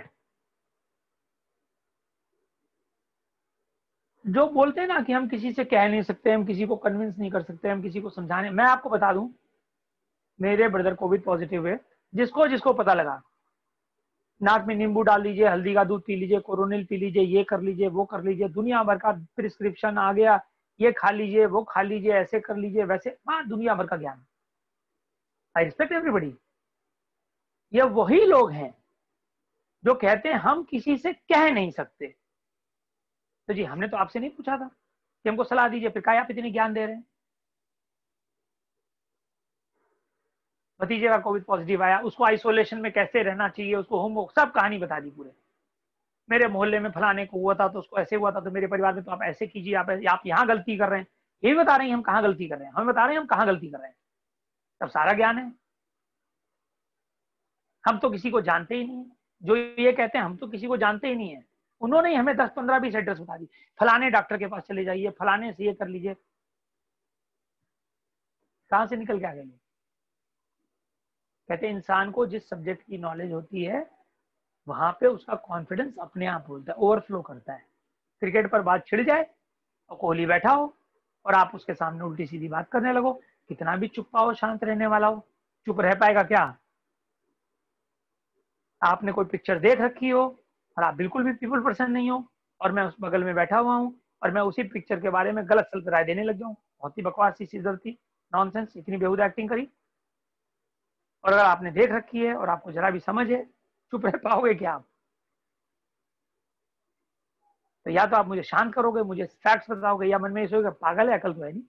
Speaker 1: जो बोलते हैं ना कि हम किसी से कह नहीं सकते, हम किसी को कन्विंस नहीं कर सकते, हम किसी को समझाने, मैं आपको बता दूं, मेरे ब्रदर कोविड पॉजिटिव है, जिसको जिसको पता लगा, नाक में नींबू डाल लीजिए, हल्दी का दूध पी लीजिए, कोरोनिल पी लीजिए, ये कर लीजिए, वो कर लीजिए, दुनिया भर का प्रिस्क्रिप्शन आ गया, ये खा लीजिए, वो खा लीजिए, ऐसे कर लीजिए, वैसे, हाँ दुनिया भर का ज्ञान। I respect everybody. ये वही लोग हैं जो कहते हैं हम किसी से कह नहीं सकते। तो जी हमने तो आपसे नहीं पूछा था कि हमको सलाह दीजिए, फिर क्या आप इतनी ज्ञान दे रहे हैं? भतीजे का कोविड पॉजिटिव आया, उसको आइसोलेशन में कैसे रहना चाहिए, उसको होमवर्क, सब कहानी बता दी पूरे। मेरे मोहल्ले में फलाने को हुआ था तो उसको ऐसे हुआ था, तो मेरे परिवार में तो आप ऐसे कीजिए, आप आप यहाँ गलती कर रहे हैं। ये भी बता रहे हैं हम कहाँ गलती कर रहे हैं, हमें बता रहे हैं हम कहाँ गलती कर रहे हैं। तब सारा ज्ञान है। हम तो किसी को जानते ही नहीं है, जो ये कहते हैं हम तो किसी को जानते ही नहीं है, उन्होंने ही हमें दस पंद्रह बीस एड्रेस बता दी, फलाने डॉक्टर के पास चले जाइए, फलाने से ये कर लीजिए। कहां से निकल के आ गए? कहते हैं इंसान को जिस सब्जेक्ट की नॉलेज होती है वहां पे उसका कॉन्फिडेंस अपने आप बोलता है, ओवरफ्लो करता है। क्रिकेट पर बात छिड़ जाए और कोहली बैठा हो और आप उसके सामने उल्टी सीधी बात करने लगो, कितना भी चुप्पा हो, शांत रहने वाला हो, चुप रह पाएगा क्या? आपने कोई पिक्चर देख रखी हो और आप बिल्कुल भी पीपल पर्सन नहीं हो, और मैं उस बगल में बैठा हुआ हूँ और मैं उसी पिक्चर के बारे में गलत सलत राय देने लग जाऊँ, बहुत ही बकवास सी चीज थी, नॉनसेंस, इतनी बेहुदा एक्टिंग करी। और अगर आपने देख रखी है और आपको जरा भी समझ है, चुप रह पाओगे क्या आप? तो या तो आप मुझे शांत करोगे, मुझे फैक्ट्स बताओगे, या मन में ये सोचोगे पागल है, अकल तो है नहीं।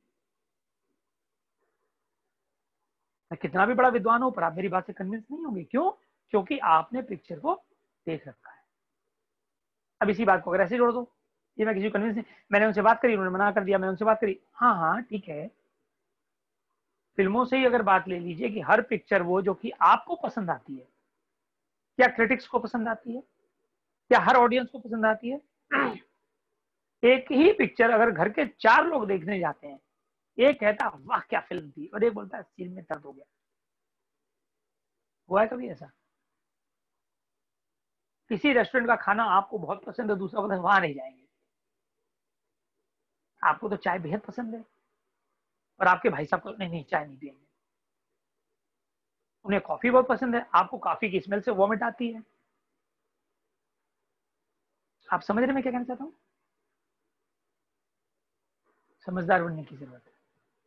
Speaker 1: मैं कितना भी बड़ा विद्वान हूं पर आप मेरी बात से कन्विंस नहीं होंगे। क्यों? क्योंकि आपने पिक्चर को देख रखा है। अब इसी बात को अगर ऐसे जोड़ दो, ये मैं किसी को कन्विंस नहीं, मैंने उनसे बात करी, उन्होंने मना कर दिया, मैंने उनसे बात करी, हाँ हाँ ठीक है। फिल्मों से ही अगर बात ले लीजिए कि हर पिक्चर वो जो कि आपको पसंद आती है, क्या क्रिटिक्स को पसंद आती है, क्या हर ऑडियंस को पसंद आती है? एक ही पिक्चर अगर घर के चार लोग देखने जाते हैं, एक कहता वाह क्या फिल्म थी, और एक बोलता है सीन में दर्द हो गया। हुआ है कभी ऐसा? किसी रेस्टोरेंट का खाना आपको बहुत पसंद है, दूसरा बोलता वहां नहीं जाएंगे। आपको तो चाय बेहद पसंद है और आपके भाई साहब को नहीं नहीं चाय नहीं पियेंगे। उन्हें कॉफी बहुत पसंद है, आपको कॉफी की स्मेल से वॉमिट आती है। आप समझ रहे मैं क्या कहना चाहता हूँ? समझदार बनने की जरूरत है।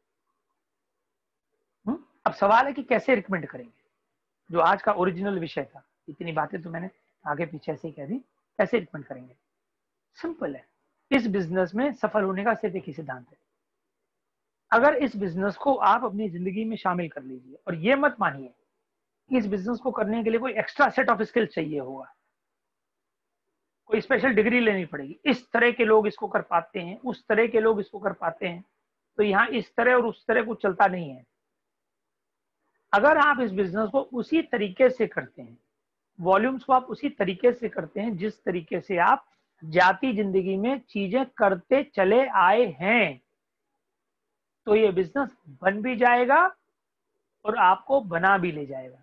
Speaker 1: हुँ? अब सवाल है कि कैसे रिकमेंड करेंगे, जो आज का ओरिजिनल विषय था। इतनी बातें तो मैंने आगे पीछे से ही कह दी। कैसे रिकमेंड करेंगे? सिंपल है। इस बिजनेस में सफल होने का सिर्फ एक ही सिद्धांत है। अगर इस बिजनेस को आप अपनी जिंदगी में शामिल कर लीजिए, और ये मत मानिए कि इस बिजनेस को करने के लिए कोई एक्स्ट्रा सेट ऑफ स्किल्स चाहिए होगा, कोई स्पेशल डिग्री लेनी पड़ेगी, इस तरह के लोग इसको कर पाते हैं, उस तरह के लोग इसको कर पाते हैं, तो यहाँ इस तरह और उस तरह कुछ चलता नहीं है। अगर आप इस बिजनेस को उसी तरीके से करते हैं, वॉल्यूम्स को आप उसी तरीके से करते हैं जिस तरीके से आप जाती जिंदगी में चीजें करते चले आए हैं, तो ये बिजनेस बन भी जाएगा और आपको बना भी ले जाएगा।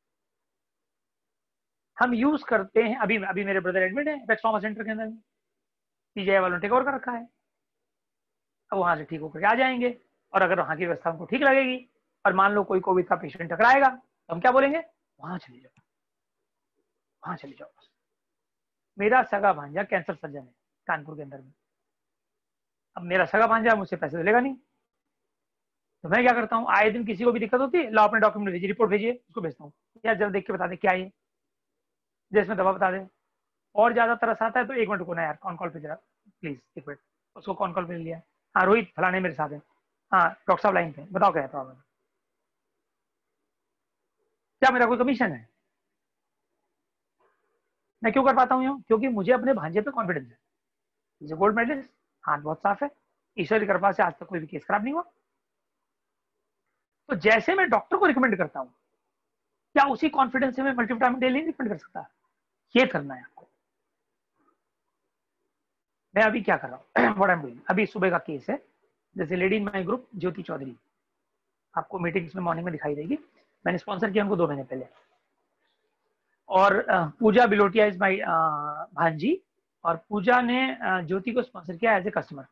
Speaker 1: हम यूज करते हैं, अभी अभी मेरे ब्रदर एडमिट है एपेक्स ट्रॉमा सेंटर के अंदर में, पीजीआई वालों ने टेक ओवर कर रखा है। अब वहां से ठीक होकर आ जाएंगे, और अगर वहां की व्यवस्था हमको ठीक लगेगी और मान लो कोई कोविड का पेशेंट टकराएगा तो हम क्या बोलेंगे, वहां चले जाओ, वहां चले जाओ। मेरा सगा भांजा कैंसर सर्जन है कानपुर के अंदर में। अब मेरा सगा भांजा मुझसे पैसे तो लेगा नहीं, तो मैं क्या करता हूँ, आए दिन किसी को भी दिक्कत होती है, लो अपने डॉक्यूमेंट भेजिए, रिपोर्ट भेजिए, उसको भेजता हूँ, यार जरा देख के बता दे क्या है, जिसमें दवा बता दे। और ज्यादा तरस आता है तो एक मिनट रुको ना यार, कॉन कॉल पे जरा प्लीज एक मिनट, उसको कॉन कॉल पे ले लिया। हाँ रोहित फलाने मेरे साथ है, हाँ डॉक्टर साहब लाइन पे, बताओ क्या है प्रॉब्लम। क्या मेरा कोई कमीशन है? मैं क्यों कर पाता हूँ यूँ? क्योंकि मुझे अपने भांजे पे कॉन्फिडेंस है, मुझे गोल्ड मेडलिस्ट, हाथ बहुत साफ है, ईश्वर की कृपा से आज तक कोई भी केस खराब नहीं हुआ। तो जैसे मैं डॉक्टर को रिकमेंड करता हूँ, क्या उसी कॉन्फिडेंस से मैं मल्टीविटामिन डेली रिकमेंड कर सकता? ये करना है आपको। मैं अभी क्या कर रहा हूँ, व्हाट आई एम डूइंग, अभी सुबह का केस है, जैसे lady in my group Jyoti Chaudhary, आपको मीटिंग्स में मॉर्निंग में दिखाई देगी, मैंने स्पॉन्सर किया उनको दो महीने पहले। और पूजा बिलोटिया इज माई भांजी, और पूजा ने ज्योति को स्पॉन्सर किया एज ए कस्टमर।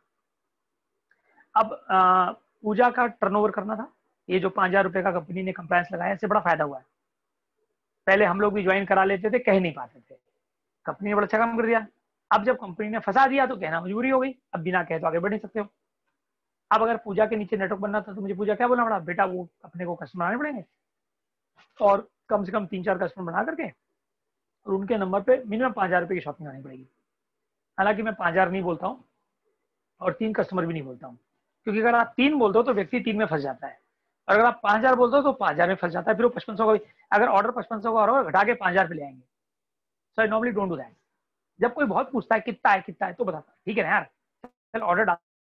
Speaker 1: अब पूजा का टर्नओवर करना था, ये जो पांच हजार रुपए का कंपनी ने कंप्लायंस लगाया, इससे बड़ा फायदा हुआ है। पहले हम लोग भी ज्वाइन करा लेते थे, कह नहीं पाते थे, कंपनी ने बड़ा अच्छा काम कर दिया। अब जब कंपनी ने फंसा दिया तो कहना मजबूरी हो गई, अब बिना कहे तो आगे बढ़ नहीं सकते हो। अब अगर पूजा के नीचे नेटवर्क बनना था तो मुझे पूजा क्या बोलना पड़ा, बेटा वो अपने को कस्टमर आने पड़ेंगे, और कम से कम तीन चार कस्टमर बना करके और उनके नंबर पे मिनिमम पांच हजार रुपए की शॉपिंग आनी पड़ेगी। हालांकि मैं पांच हजार नहीं बोलता हूँ और तीन कस्टमर भी नहीं बोलता हूँ, क्योंकि अगर आप तीन बोलते हो तो व्यक्ति तीन में फंस जाता है, और अगर आप पांच हजार बोलते हो तो पांच हजार में फंस जाता है, फिर वो पचपन सौ का, अगर ऑर्डर पचपन सौ का और घटा के पांच हजार पे ले आएंगे। So I normally don't do that. जब कोई बहुत पूछता है कितना है कितना है तो बताता है, ठीक है ना यार, चल ऑर्डर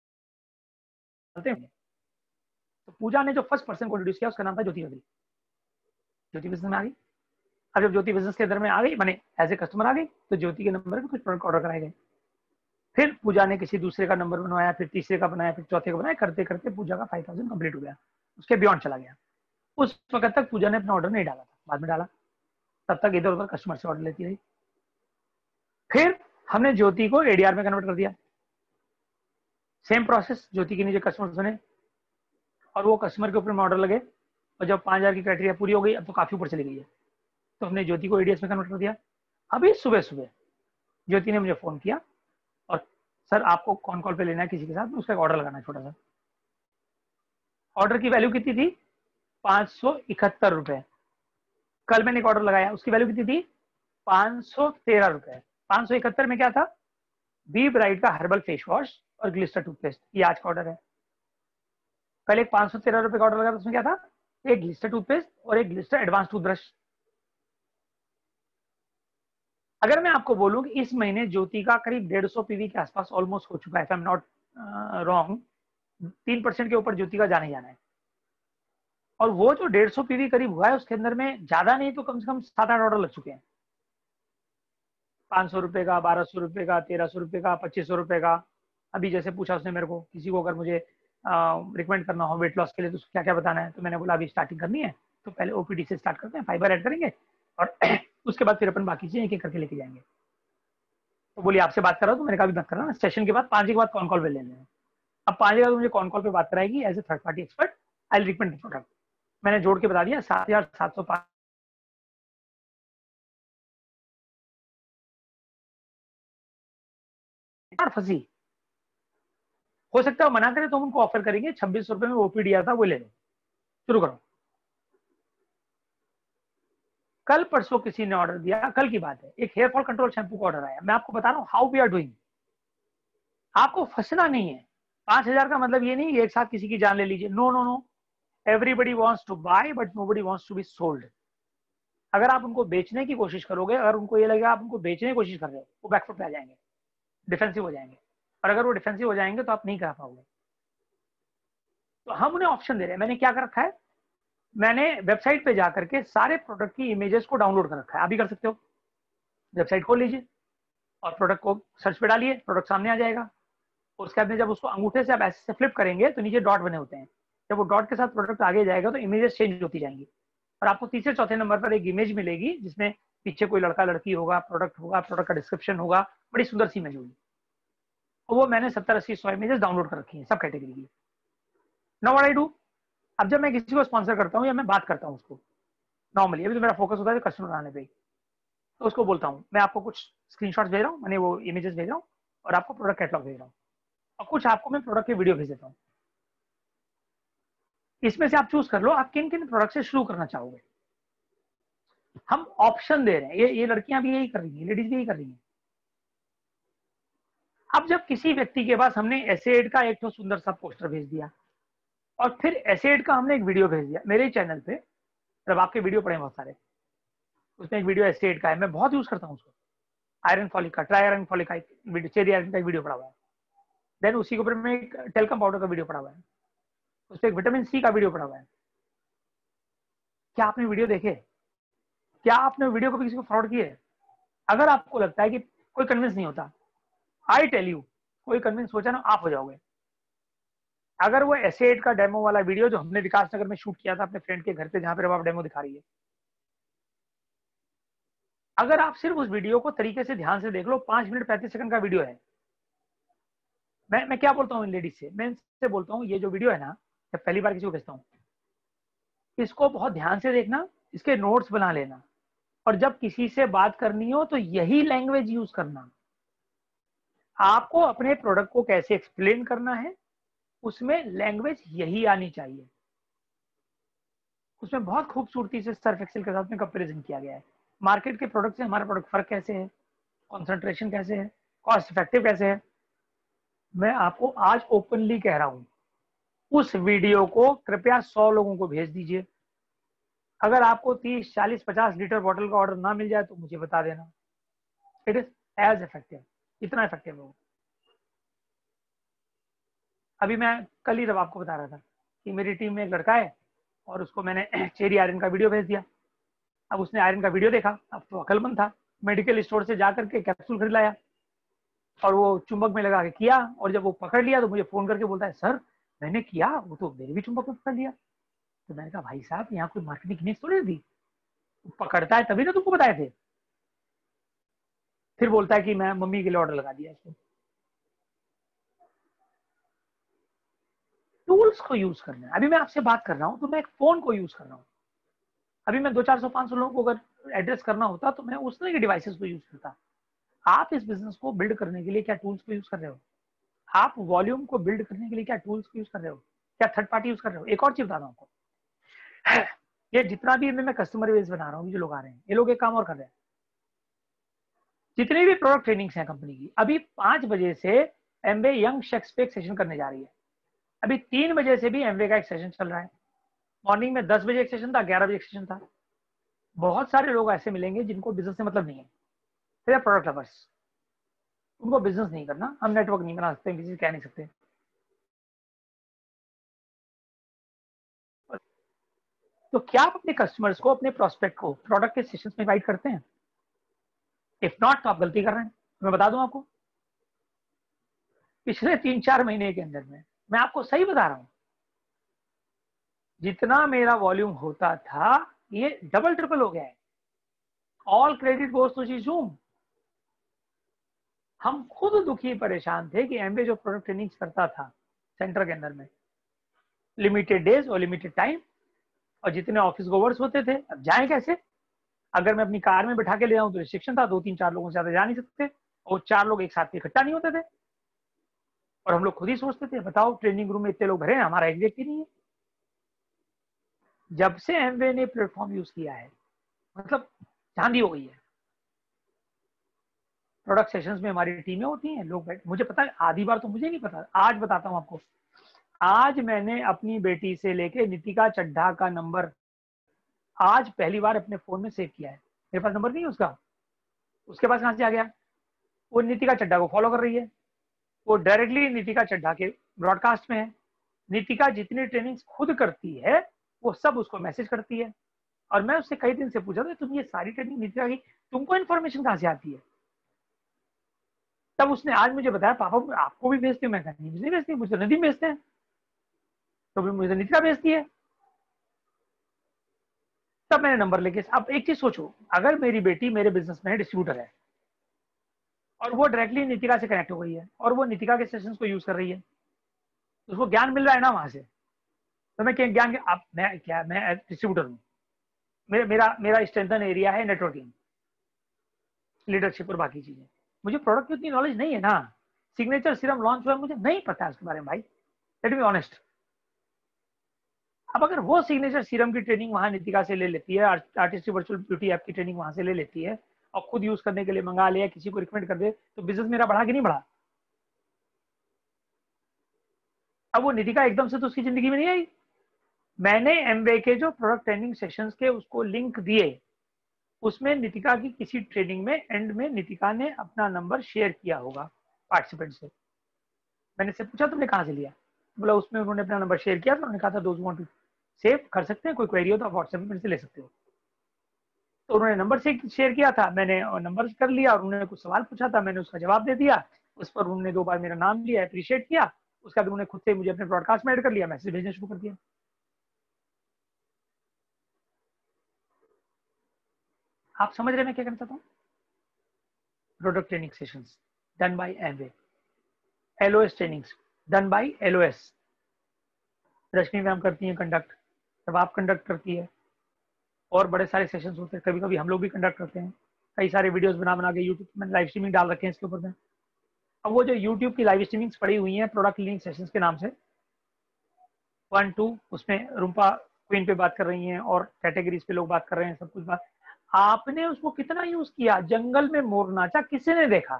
Speaker 1: डालते हैं। तो पूजा ने जो फर्स्ट पर्सन को इंट्रोड्यूस किया उसका नाम था ज्योति चौधरी। ज्योति बिजनेस में आ गई। अब जब ज्योति बिजनेस के अंदर में आ गई, मैंने एज ए कस्टमर आ गई, तो ज्योति के नंबर पे कुछ प्रोडक्ट ऑर्डर कराए गए। फिर पूजा ने किसी दूसरे का नंबर बनवाया, फिर तीसरे का बनाया, फिर चौथे का बनाया, करते करते पूजा का फाइव थाउजेंड कंप्लीट हो गया, उसके बियॉन्ड चला गया। उस वक्त तक पूजा ने अपना ऑर्डर नहीं डाला था, बाद में डाला, तब तक इधर उधर कस्टमर से ऑर्डर लेती रही। फिर हमने ज्योति को एडीआर में कन्वर्ट कर दिया, सेम प्रोसेस, ज्योति के नीचे कस्टमर बने और वो कस्टमर के ऊपर में ऑर्डर लगे, और जब पांच हजार की क्राइटेरिया पूरी हो गई, अब तो काफी ऊपर चली गई है, तो हमने ज्योति को एडीएस में कन्वर्ट कर दिया। अभी सुबह सुबह ज्योति ने मुझे फोन किया, और सर आपको कॉन कॉल पे लेना है किसी के साथ, उसका एक ऑर्डर लगाना है छोटा सा। ऑर्डर की वैल्यू कितनी थी, पांच सौ इकहत्तर रुपए। कल मैंने एक ऑर्डर लगाया, उसकी वैल्यू कितनी थी, पांच सौ तेरह रुपए। पांच सौ इकहत्तर में क्या था, बी ब्राइट का हर्बल फेस वॉश और ग्लिस्टर टूथपेस्ट, ये आज का ऑर्डर है। कल एक पांच सौ तेरह रुपए का ऑर्डर लगा, उसमें क्या था, एक ग्लिस्टर टूथपेस्ट और एक ग्लिस्टर एडवांस टूथब्रश। अगर मैं आपको बोलूं कि इस महीने ज्योति का करीब डेढ़ सौ पीवी के आसपास ऑलमोस्ट हो चुका है, if I am not wrong, तीन परसेंट के ऊपर ज्योति का जाने जाना है। और वो जो डेढ़ सौ पीवी करीब हुआ है, उसके अंदर में ज्यादा नहीं तो कम से कम सात आठ ऑर्डर लग चुके हैं, पांच सौ रुपए का, बारह सौ रुपए का, तेरह सौ रुपए का, पच्चीस सौ रुपए का। अभी जैसे पूछा उसने मेरे को, किसी को अगर मुझे रिकमेंड करना हो वेट लॉस के लिए तो क्या क्या बताना है, तो मैंने बोला अभी स्टार्टिंग करनी है तो पहले ओपीडी से स्टार्ट करते हैं, फाइबर ऐड करेंगे और उसके बाद फिर अपन बाकी चीजें एक एक करके लेके जाएंगे। तो बोली आपसे बात कर रहा हूँ, तो मैंने कहा भी मत करना, सेशन के बाद पांच के बाद कॉन कॉल पे ले लेना। अब पांच के बाद मुझे कॉन कॉल पे बात कराएगी as a third party expert, I recommend the product. मैंने जोड़ के बता दिया, सात हजार सात सौ पांच फंसी। हो सकता है मना करे तो हम उनको ऑफर करेंगे छब्बीस रुपए में ओपीडी आता वो ले लो, शुरू करो। कल परसों किसी ने ऑर्डर दिया, कल की बात है, एक हेयर फॉल कंट्रोल शैम्पू का ऑर्डर आया। मैं आपको बता रहा हूँ हाउ वी आर डूइंग। आपको फंसना नहीं है। पांच हजार का मतलब ये नहीं एक साथ किसी की जान ले लीजिए, no no no, everybody wants to buy but nobody wants to be sold. अगर आप उनको बेचने की कोशिश करोगे, अगर उनको ये लगेगा आप उनको बेचने की कोशिश कर रहे हो, वो बैकफुट पे आ जाएंगे, डिफेंसिव हो जाएंगे, और अगर वो डिफेंसिव हो जाएंगे तो आप नहीं करा पाओगे। तो हम उन्हें ऑप्शन दे रहे हैं। मैंने क्या कर रखा है, मैंने वेबसाइट पे जाकर के सारे प्रोडक्ट की इमेजेस को डाउनलोड कर रखा है, अभी कर सकते हो। वेबसाइट खोल लीजिए और प्रोडक्ट को सर्च पे डालिए, प्रोडक्ट सामने आ जाएगा। उसके बाद में जब उसको अंगूठे से आप ऐसे से फ्लिप करेंगे तो नीचे डॉट बने होते हैं। जब वो डॉट के साथ प्रोडक्ट आगे जाएगा तो इमेजेस चेंज होती जाएंगी और आपको तीसरे चौथे नंबर पर एक इमेज मिलेगी जिसमें पीछे कोई लड़का लड़की होगा, प्रोडक्ट होगा, प्रोडक्ट का डिस्क्रिप्शन होगा, बड़ी सुंदर सी इमेज होगी। और वो मैंने सत्तर अस्सी सौ इमेजेस डाउनलोड कर रखी हैं सब कैटेगरी की। नाउ व्हाट आई डू, अब जब मैं किसी को स्पॉन्सर करता हूँ या मैं बात करता हूँ उसको, नॉर्मली अभी तो मेरा फोकस होता है कस्टमर बनाने पे, तो उसको बोलता हूँ मैं आपको कुछ स्क्रीनशॉट्स भेज रहा हूँ, मैंने वो इमेजेस भेज रहा हूँ और आपको प्रोडक्ट कैटलॉग भेज रहा हूँ और कुछ आपको मैं प्रोडक्ट की वीडियो भेज देता हूँ। इसमें से आप चूज कर लो आप किन किन प्रोडक्ट से शुरू करना चाहोगे। हम ऑप्शन दे रहे हैं, ये ये लड़कियां भी यही कर रही हैं, लेडीज भी यही कर रही हैं। अब जब किसी व्यक्ति के पास हमने एसेड का एक तो सुंदर सा पोस्टर भेज दिया और फिर एसेड का हमने एक वीडियो भेज दिया मेरे चैनल पे, जब आपके वीडियो पड़े बहुत सारे, उसमें एक वीडियो एसेड का है, मैं बहुत यूज करता हूँ उसको, आयरन फॉलिक का, ट्राई आयरन फॉलिक का चेरी आयरन का वीडियो पड़ा हुआ है। देन उसी के ऊपर में एक टेल्कम पाउडर का वीडियो पड़ा हुआ है, उस पर एक विटामिन सी का वीडियो पड़ा हुआ है। क्या आपने वीडियो देखे? क्या आपने वीडियो को किसी को फॉरवर्ड किए? अगर आपको लगता है कि कोई कन्विंस नहीं होता, आई टेल यू कोई कन्विंस हो जाए ना आप हो जाओगे। अगर वो एसेड का डेमो वाला वीडियो जो हमने विकास नगर में शूट किया था अपने फ्रेंड के घर पे जहां पर आप डेमो दिखा रही है, अगर आप सिर्फ उस वीडियो को तरीके से ध्यान से देख लो, पांच मिनट पैंतीस सेकंड का वीडियो है। मैं मैं क्या बोलता हूँ इन लेडीज से, मैं इनसे बोलता हूँ ये जो वीडियो है ना, जब पहली बार किसी को भेजता हूँ इसको बहुत ध्यान से देखना, इसके नोट्स बना लेना और जब किसी से बात करनी हो तो यही लैंग्वेज यूज करना। आपको अपने प्रोडक्ट को कैसे एक्सप्लेन करना है उसमें लैंग्वेज यही आनी चाहिए। उसमें बहुत खूबसूरती से सर्फ एक्सेल के साथ में कंपैरिजन किया गया है, मार्केट के प्रोडक्ट से हमारा प्रोडक्ट फर्क कैसे है, कॉन्सेंट्रेशन कैसे है, कॉस्ट इफेक्टिव कैसे है। मैं आपको आज ओपनली कह रहा हूं, उस वीडियो को कृपया सौ लोगों को भेज दीजिए। अगर आपको तीस चालीस पचास लीटर बॉटल का ऑर्डर ना मिल जाए तो मुझे बता देना। इट इज एज इफेक्टिव, इतना इफेक्टिव हो। अभी मैं कल ही जब आपको बता रहा था कि मेरी टीम में एक लड़का है और उसको मैंने चेरी आयरन का वीडियो भेज दिया। अब उसने आयरन का वीडियो देखा, अब तो अकलमंद था, मेडिकल स्टोर से जाकर के कैप्सूल खरीद लाया और वो चुंबक में लगा के किया और जब वो पकड़ लिया तो मुझे फोन करके बोलता है सर मैंने किया, वो तो मेरे भी चुंबक में पकड़ लिया। तो मैंने कहा भाई साहब यहाँ कोई मार्केटिंग गिमिक्स थोड़ी थी, पकड़ता है तभी ना तुमको बताए थे। फिर बोलता है कि मैं मम्मी के लिए ऑर्डर लगा दिया इसको। टूल्स को यूज करना है। अभी मैं आपसे बात कर रहा हूँ तो मैं एक फोन को यूज कर रहा हूँ। अभी मैं दो चार सौ पांच सौ लोगों को अगर एड्रेस करना होता तो मैं उस तरह के डिवाइसेस को यूज करता। आप इस बिजनेस को बिल्ड करने के लिए क्या टूल्स को यूज कर रहे हो? आप वॉल्यूम को बिल्ड करने के लिए क्या टूल्स को यूज कर रहे हो? क्या थर्ड पार्टी यूज कर रहे हो? एक और चीज बता रहा हूँ आपको, ये जितना भी मैं कस्टमर बेस बना रहा हूँ, जो लोग आ रहे हैं ये लोग एक काम और कर रहे हैं। जितनी भी प्रोडक्ट ट्रेनिंग्स हैं कंपनी की, अभी पांच बजे से एमवे यंग शेक्स पे एक सेशन करने जा रही है। अभी तीन बजे से भी एमवे का एक सेशन चल रहा है। मॉर्निंग में दस बजे एक सेशन था, ग्यारह बजे एक सेशन था। बहुत सारे लोग ऐसे मिलेंगे जिनको बिजनेस से मतलब नहीं है, फिर प्रोडक्ट लवर्स, उनको बिजनेस नहीं करना, हम नेटवर्क नहीं बना सकते, किसी से कह नहीं सकते। तो क्या आप अपने कस्टमर्स को, अपने प्रोस्पेक्ट को प्रोडक्ट के सेशंस में इनवाइट करते हैं? इफ नॉट तो आप गलती कर रहे हैं। मैं बता दूं आपको, पिछले तीन चार महीने के अंदर में मैं आपको सही बता रहा हूं, जितना मेरा वॉल्यूम होता था ये डबल ट्रिपल हो गया है। ऑल क्रेडिट गोज टू जीजूम। हम खुद दुखी परेशान थे कि एमबे जो प्रोडक्ट ट्रेनिंग करता था सेंटर के अंदर में, लिमिटेड डेज और लिमिटेड टाइम, और जितने ऑफिस गोवर्स होते थे अब जाए कैसे? अगर मैं अपनी कार में बैठा के ले आऊं तो रिस्ट्रिक्शन था, दो तीन चार लोगों से ज्यादा जा नहीं सकते और चार लोग एक साथ इकट्ठा नहीं होते थे। और हम लोग खुद ही सोचते थे बताओ ट्रेनिंग रूम में इतने लोग भरे हैं, हमारा एक व्यक्ति नहीं है। जब से एमवे ने प्लेटफॉर्म यूज किया है मतलब चांदी हो गई है। प्रोडक्ट सेशंस में हमारी टीमें होती हैं, लोग बैठ, मुझे पता है आधी बार तो मुझे नहीं पता, आज बताता हूं आपको। आज मैंने अपनी बेटी से लेके नितिका चड्ढा का नंबर आज पहली बार अपने फोन में सेव किया है। मेरे पास नंबर नहीं है उसका, उसके पास कहां से आ गया? वो नितिका चड्ढा को फॉलो कर रही है, वो डायरेक्टली नितिका चड्ढा के ब्रॉडकास्ट में है। नितिका जितनी ट्रेनिंग खुद करती है वो सब उसको मैसेज करती है। और मैं उससे कई दिन से पूछा था तुम ये सारी ट्रेनिंग नितिका की, तुमको इन्फॉर्मेशन कहां से आती है? तब उसने आज मुझे बताया, पापा आपको भी भेजती हूँ। मैं कहा नहीं भेजती, मुझे नदी भेजते हैं। तो भी मुझे नितिका भेजती है। तब मैंने नंबर लेके, अब एक चीज सोचो, अगर मेरी बेटी मेरे बिजनेस में डिस्ट्रीब्यूटर है और वो डायरेक्टली नितिका से कनेक्ट हो गई है और वो नितिका के सेशंस को यूज कर रही है, तो उसको ज्ञान मिल रहा है ना वहां से। तो मैं क्या ज्ञान, अब मैं क्या, मैं डिस्ट्रीब्यूटर हूँ, मेरा मेरा मेरा स्ट्रेंथन एरिया है नेटवर्किंग, लीडरशिप और बाकी चीजें। मुझे प्रोडक्ट की उतनी नॉलेज नहीं है ना। सिग्नेचर सीरम लॉन्च हुआ, मुझे नहीं पता है उसके बारे में भाई, लेट बी ऑनेस्ट। अब अगर वो सिग्नेचर सीरम की ट्रेनिंग वहां नितिका से ले लेती है, आर्टिस्टिक वर्चुअल ब्यूटी ऐप की ट्रेनिंग वहां से ले लेती है और खुद यूज करने के लिए मंगा ले या किसी को रिकमेंड कर दे, तो बिजनेस मेरा बढ़ा कि नहीं बढ़ा? अब वो नितिका एकदम से तो उसकी जिंदगी में नहीं आई। मैंने एमवे के जो प्रोडक्ट ट्रेनिंग सेशंस के उसको लिंक दिए, उसमें नितिका की किसी ट्रेनिंग में एंड में नितिका ने अपना नंबर शेयर किया होगा पार्टिसिपेंट से। मैंने से पूछा तुमने कहाँ से लिया? बोला उसमें उन्होंने अपना नंबर शेयर किया था, उन्होंने कहा था दोस्त वांट टू सेव कर सकते हैं, कोई क्वेरी हो तो आप व्हाट्सएप में से ले सकते हो। तो उन्होंने नंबर से शेयर किया था, मैंने नंबर कर लिया और उन्होंने कुछ सवाल पूछा था, मैंने उसका जवाब दे दिया। उस पर उन्होंने दो बार मेरा नाम लिया, अप्रिशिएट किया। उसका भी उन्होंने खुद से मुझे अपने ब्रॉडकास्ट में ऐड कर लिया, मैसेज भेजने शुरू कर दिया। आप समझ रहे मैं क्या करना चाहता हूँ? Product training sessions done by Amway, LOS trainings done by LOS. Rashmi ma'am करती हैं कंडक्ट, तब आप कंडक्ट करती है, और बड़े सारे सेशंस होते हैं, कभी कभी हम लोग भी कंडक्ट करते हैं। कई सारे वीडियोस बना बना के यूट्यूब में लाइव स्ट्रीमिंग डाल रखे हैं इसके ऊपर में। अब वो जो यूट्यूब की लाइव स्ट्रीमिंग्स पड़ी हुई हैं प्रोडक्ट क्लीनिंग सेशंस के नाम से, वन टू, उसमें रूपा क्वीन पे बात कर रही हैं और कैटेगरीज पे लोग बात कर रहे हैं, सब कुछ बात। आपने उसको कितना यूज किया? जंगल में मोर नाचा किसी ने देखा?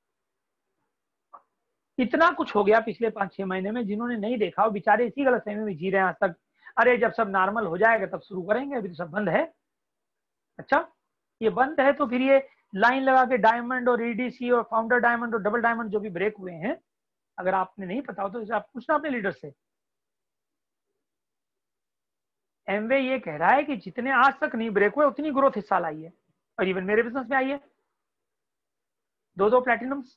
Speaker 1: इतना कुछ हो गया पिछले पांच छह महीने में, जिन्होंने नहीं देखा वो बेचारे इसी गलतफहमी में जी रहे हैं आज तक। अरे जब सब नॉर्मल हो जाएगा तब शुरू करेंगे, अभी तो सब बंद है। अच्छा, ये बंद है तो फिर ये लाइन लगा के डायमंड और ईडीसी और फाउंडर डायमंड और डबल डायमंड जो भी ब्रेक हुए हैं, अगर आपने नहीं पता हो तो आप पूछना अपने लीडर से। एमवे ये कह रहा है कि जितने आज तक नहीं ब्रेक हुए उतनी ग्रोथ इस साल आई है, और इवन मेरे बिजनेस में आई है, दो दो प्लेटिनम्स,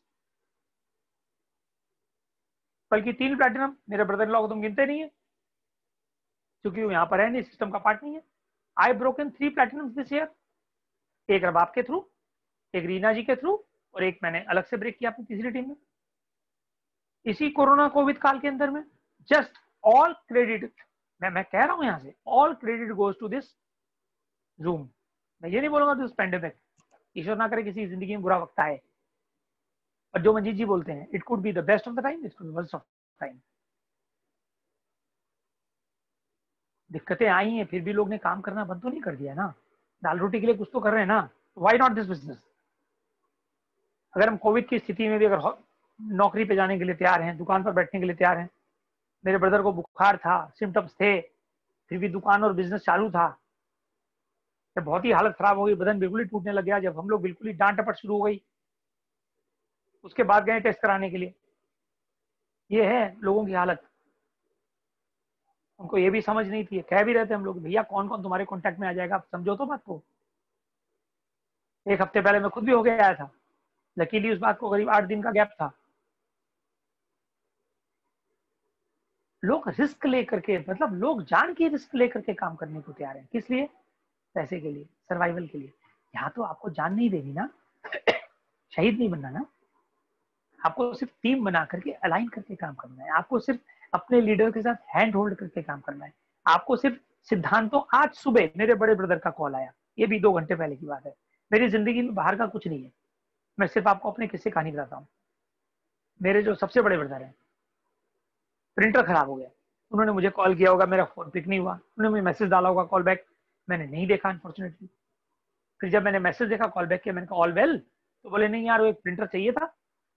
Speaker 1: बल्कि तीन प्लेटिनम। मेरे ब्रदर इन लॉ को तुम गिनते नहीं है क्योंकि वो यहाँ पर है नहीं, सिस्टम का पार्ट नहीं है। I broken three platinums this year, एक रबाब के थ्रू, एक रीना जी के थ्रू, और एक मैंने अलग से ब्रेक किया अपनी तीसरी टीम में, इसी कोरोना कोविड काल के अंदर में। जस्ट ऑल क्रेडिट, मैं मैं कह रहा हूं यहां से, all credit goes to this Zoom. मैं ये नहीं बोलूंगा दिस पेंडेमिक, ईश्वर ना करे किसी जिंदगी में बुरा वक्त आए, और जो मंजीत जी बोलते हैं, it could be the best of the time, it could be worst of time. दिक्कतें आई हैं, फिर भी लोग ने काम करना बंद तो नहीं कर दिया ना, दाल रोटी के लिए कुछ तो कर रहे हैं ना। Why not this business? अगर हम कोविड की स्थिति में भी अगर नौकरी पे जाने के लिए तैयार हैं, दुकान पर बैठने के लिए तैयार हैं, मेरे ब्रदर को बुखार था, सिम्टम्स थे, फिर भी दुकान और बिजनेस चालू था। जब बहुत ही हालत खराब हो गई, बदन बिल्कुल ही टूटने लग गया, जब हम लोग बिल्कुल ही डांट टपट शुरू हो गई, उसके बाद गए टेस्ट कराने के लिए। ये है लोगों की हालत। उनको ये भी समझ नहीं थी, कह भी रहे थे हम लोग, भैया कौन कौन तुम्हारे कॉन्टेक्ट में आ जाएगा, आप समझो तो बात को। एक हफ्ते पहले मैं खुद भी हो गया आया था, लकीली उस बात को करीब आठ दिन का गैप था। लोग रिस्क लेकर के, मतलब लोग जान की रिस्क लेकर के काम करने को तैयार है। किस लिए? पैसे के लिए, सर्वाइवल के लिए। यहाँ तो आपको जान नहीं देनी ना, शहीद नहीं बनना ना, आपको सिर्फ टीम बना करके अलाइन करके काम करना है। आपको सिर्फ अपने लीडर के साथ हैंड होल्ड करके काम करना है। आपको सिर्फ सिद्धांतों, आज सुबह मेरे बड़े ब्रदर का कॉल आया, ये भी दो घंटे पहले की बात है। मेरी जिंदगी में बाहर का कुछ नहीं है, मैं सिर्फ आपको अपने किस्से कहानी बताता हूँ। मेरे जो सबसे बड़े ब्रदर हैं, प्रिंटर खराब हो गया, उन्होंने मुझे कॉल किया होगा, मेरा फोन पिक नहीं हुआ, उन्होंने मुझे मैसेज डाला होगा कॉल बैक, मैंने नहीं देखा अनफॉर्चुनेटली। फिर जब मैंने मैसेज देखा, कॉल बैक किया, मैंने कहा ऑल वेल, तो बोले नहीं यार वो एक प्रिंटर चाहिए था,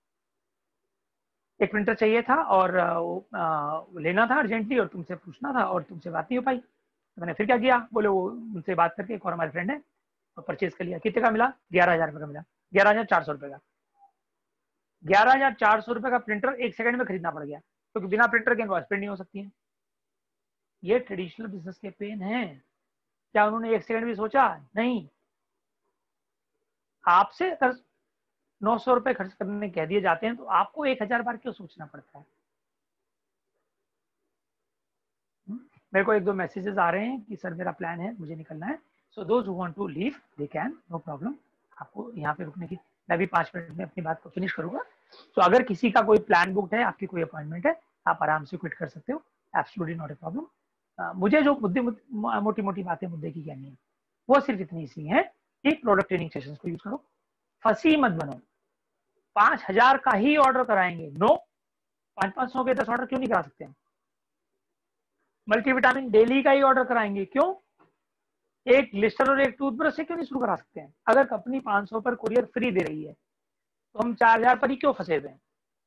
Speaker 1: एक प्रिंटर चाहिए था और वो लेना था अर्जेंटली, और तुमसे पूछना था और तुमसे बात नहीं हो पाई। तो मैंने फिर क्या किया, बोले वो उनसे बात करके, एक और हमारे फ्रेंड है, और परचेज कर लिया। कितने का मिला? ग्यारह हजार रुपये का मिला, ग्यारह हजार चार सौ रुपये का। ग्यारह हजार चार सौ रुपये का प्रिंटर एक सेकंड में खरीदना पड़ गया, क्योंकि तो बिना प्रिंटर के इनवॉइस प्रिंट नहीं हो सकती है। ये ट्रेडिशनल बिजनेस के पेन है। क्या उन्होंने एक सेकंड भी सोचा? नहीं। आपसे नौ सौ रुपए खर्च करने कह दिए जाते हैं, तो आपको एक हजार बार क्यों सोचना पड़ता है? मेरे को एक दो मैसेजेस आ रहे हैं कि सर मेरा प्लान है, मुझे निकलना है, so those who want to leave they can, no problem. आपको यहाँ पे रुकने की, मैं भी पांच मिनट में अपनी बात को फिनिश करूंगा। तो अगर किसी का कोई प्लान बुकड है, आपकी कोई अपॉइंटमेंट है, आप आराम से क्विट कर सकते हो, एब्सोल्युटली नॉट ए प्रॉब्लम। मुझे जो मुद्दे मोटी मोटी बातें मुद्दे की कहनी है वो सिर्फ इतनी सी है कि प्रोडक्ट ट्रेनिंग सेशंस को यूज करो, फंसी मत बनो। पांच हजार का ही ऑर्डर कराएंगे, नो, पांच पांच सौ के दस ऑर्डर क्यों नहीं करा सकते हैं? मल्टीविटामिन डेली का ही ऑर्डर कराएंगे, क्यों? एक ग्लिस्टर और एक टूथब्रश से क्यों नहीं शुरू करा सकते हैं? अगर कंपनी पांच सौ पर कुरियर फ्री दे रही है तो हम चार हजार पर ही क्यों फंसे हुए हैं?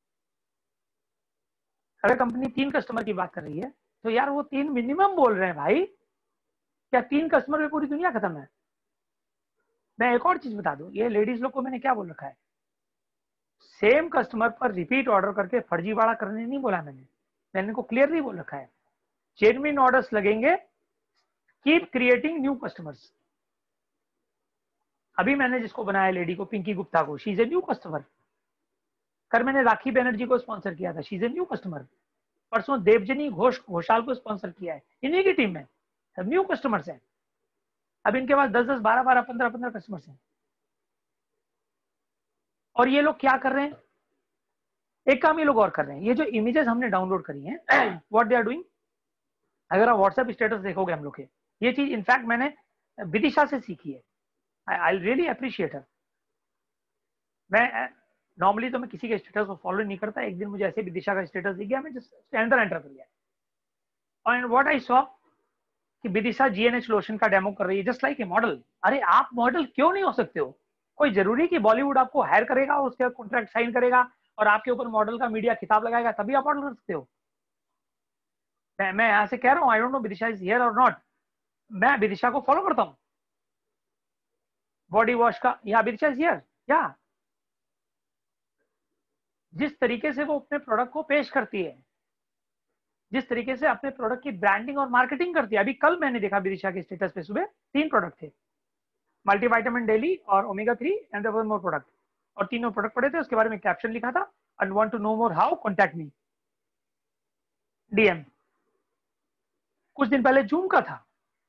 Speaker 1: अगर कंपनी तीन कस्टमर की बात कर रही है तो यार वो तीन मिनिमम बोल रहे हैं भाई, क्या तीन कस्टमर में पूरी दुनिया खत्म है? मैं एक और चीज बता दूं, ये लेडीज लोग को मैंने क्या बोल रखा है, सेम कस्टमर पर रिपीट ऑर्डर करके फर्जीवाड़ा करने नहीं बोला मैंने मैंने इनको क्लियरली बोल रखा है, जेन्युइन ऑर्डर्स लगेंगे, कीप क्रिएटिंग न्यू कस्टमर्स। अभी मैंने जिसको बनाया लेडी को, पिंकी गुप्ता को, she is a new customer. कल मैंने राखी बैनर्जी को स्पॉन्सर किया था, she is a new customer. परसों देवजनी घोष घोषाल को स्पॉन्सर किया है, इन्हीं की टीम में सब न्यू कस्टमर्स हैं। अब इनके पास दस दस बारह बारह पंद्रह पंद्रह कस्टमर्स हैं। और ये लोग क्या कर रहे हैं? एक काम ये लोग और कर रहे हैं, ये जो इमेजेस हमने डाउनलोड करी हैं, व्हाट दे आर डूइंग, अगर आप व्हाट्सएप स्टेटस देखोगे हम लोग के, ये चीज इनफैक्ट मैंने विदिशा से सीखी है, आई रियली अप्रिशिएट हर। मैं नॉर्मली तो मैं किसी के स्टेटस को फॉलो नहीं करता, एक दिन मुझे ऐसे विदिशा का स्टेटस दिख गया, मैं जस्ट एंटर एंटर कर गया, एंड व्हाट आई सॉ कि विदिशा जीएनएच लोशन का डेमो कर रही है जस्ट लाइक ए मॉडल। अरे आप मॉडल क्यों नहीं हो सकते हो? कोई जरूरी कि बॉलीवुड आपको हायर करेगा और उसके कॉन्ट्रैक्ट साइन करेगा और आपके ऊपर मॉडल का मीडिया खिताब लगाएगा तभी आप मॉडल कर सकते हो? मैं मैं यहाँ से कह रहा हूँ, I don't know Vidisha is here और नॉट, मैं विदिशा को फॉलो करता हूँ बॉडी वॉश का, या विदिशा इज हियर, या जिस तरीके से वो अपने प्रोडक्ट को पेश करती है, जिस तरीके से अपने प्रोडक्ट की ब्रांडिंग और मार्केटिंग करती है। अभी कल मैंने देखा विदिशा के स्टेटस पे, सुबह तीन प्रोडक्ट थे, मल्टीविटामिन डेली और omega three and one more product, और तीनों प्रोडक्ट पड़े थे, उसके बारे में कैप्शन लिखा था, and want to know more how contact me, DM. कुछ दिन पहले जूम का था,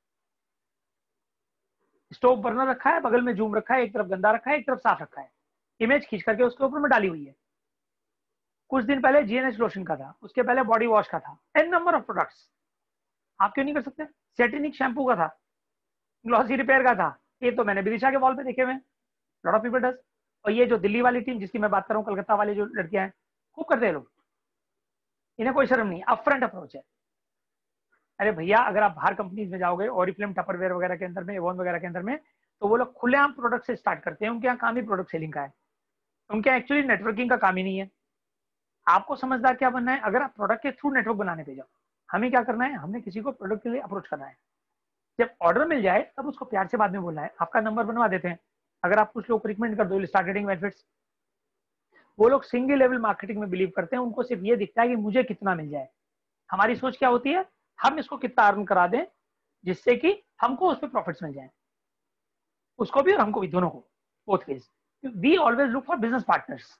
Speaker 1: स्टोव बर्नर रखा है, बगल में जूम रखा है, एक तरफ गंदा रखा है, एक तरफ साफ रखा है, इमेज खींच करके उसके ऊपर में डाली हुई है। कुछ दिन पहले जीएनएच लोशन का था, उसके पहले बॉडी वॉश का था, एन नंबर ऑफ प्रोडक्ट्स। आप क्यों नहीं कर सकते? सेटिनिक शैम्पू का था, ग्लॉसी रिपेयर का था, ये तो मैंने विदिशा के वॉल पे देखे हुए, लॉट ऑफ पीपल डज। और ये जो दिल्ली वाली टीम जिसकी मैं बात कर रहा हूँ, कलकत्ता वाले जो लड़कियां हैं, खूब करते हैं लोग, इन्हें कोई शर्म नहीं, अपफ्रंट अप्रोच है। अरे भैया, अगर आप बाहर कंपनीज में जाओगे, ओरिफ्लेम, टपरवेयर वगैरह के अंदर में, एवोन वगैरह के अंदर में, तो वो लोग खुलेआम प्रोडक्ट से स्टार्ट करते हैं, उनके यहाँ काम ही प्रोडक्ट सेलिंग का है, उनके यहाँ एक्चुअली नेटवर्किंग का काम ही नहीं है। आपको समझदार क्या बनना है? अगर आप प्रोडक्ट के थ्रू नेटवर्क बनाने पे जाओ, हमें क्या करना है, हमने किसी को प्रोडक्ट के लिए अप्रोच करना है, जब ऑर्डर मिल जाए तब उसको प्यार से बाद में बोलना है, आपका नंबर बनवा देते हैं। अगर आप कुछ लोग को रिकमेंड कर दो, स्टार्ट गेटिंग बेनिफिट्स, वो लोग सिंगल लेवल मार्केटिंग में बिलीव करते हैं, उनको सिर्फ ये दिखता है कि मुझे कितना मिल जाए। हमारी सोच क्या होती है, हम इसको कितना अर्न करा दें जिससे कि हमको उस पर प्रॉफिट्स मिल जाए, उसको भी और हमको भी, दोनों को, both ways. We always look for business partners.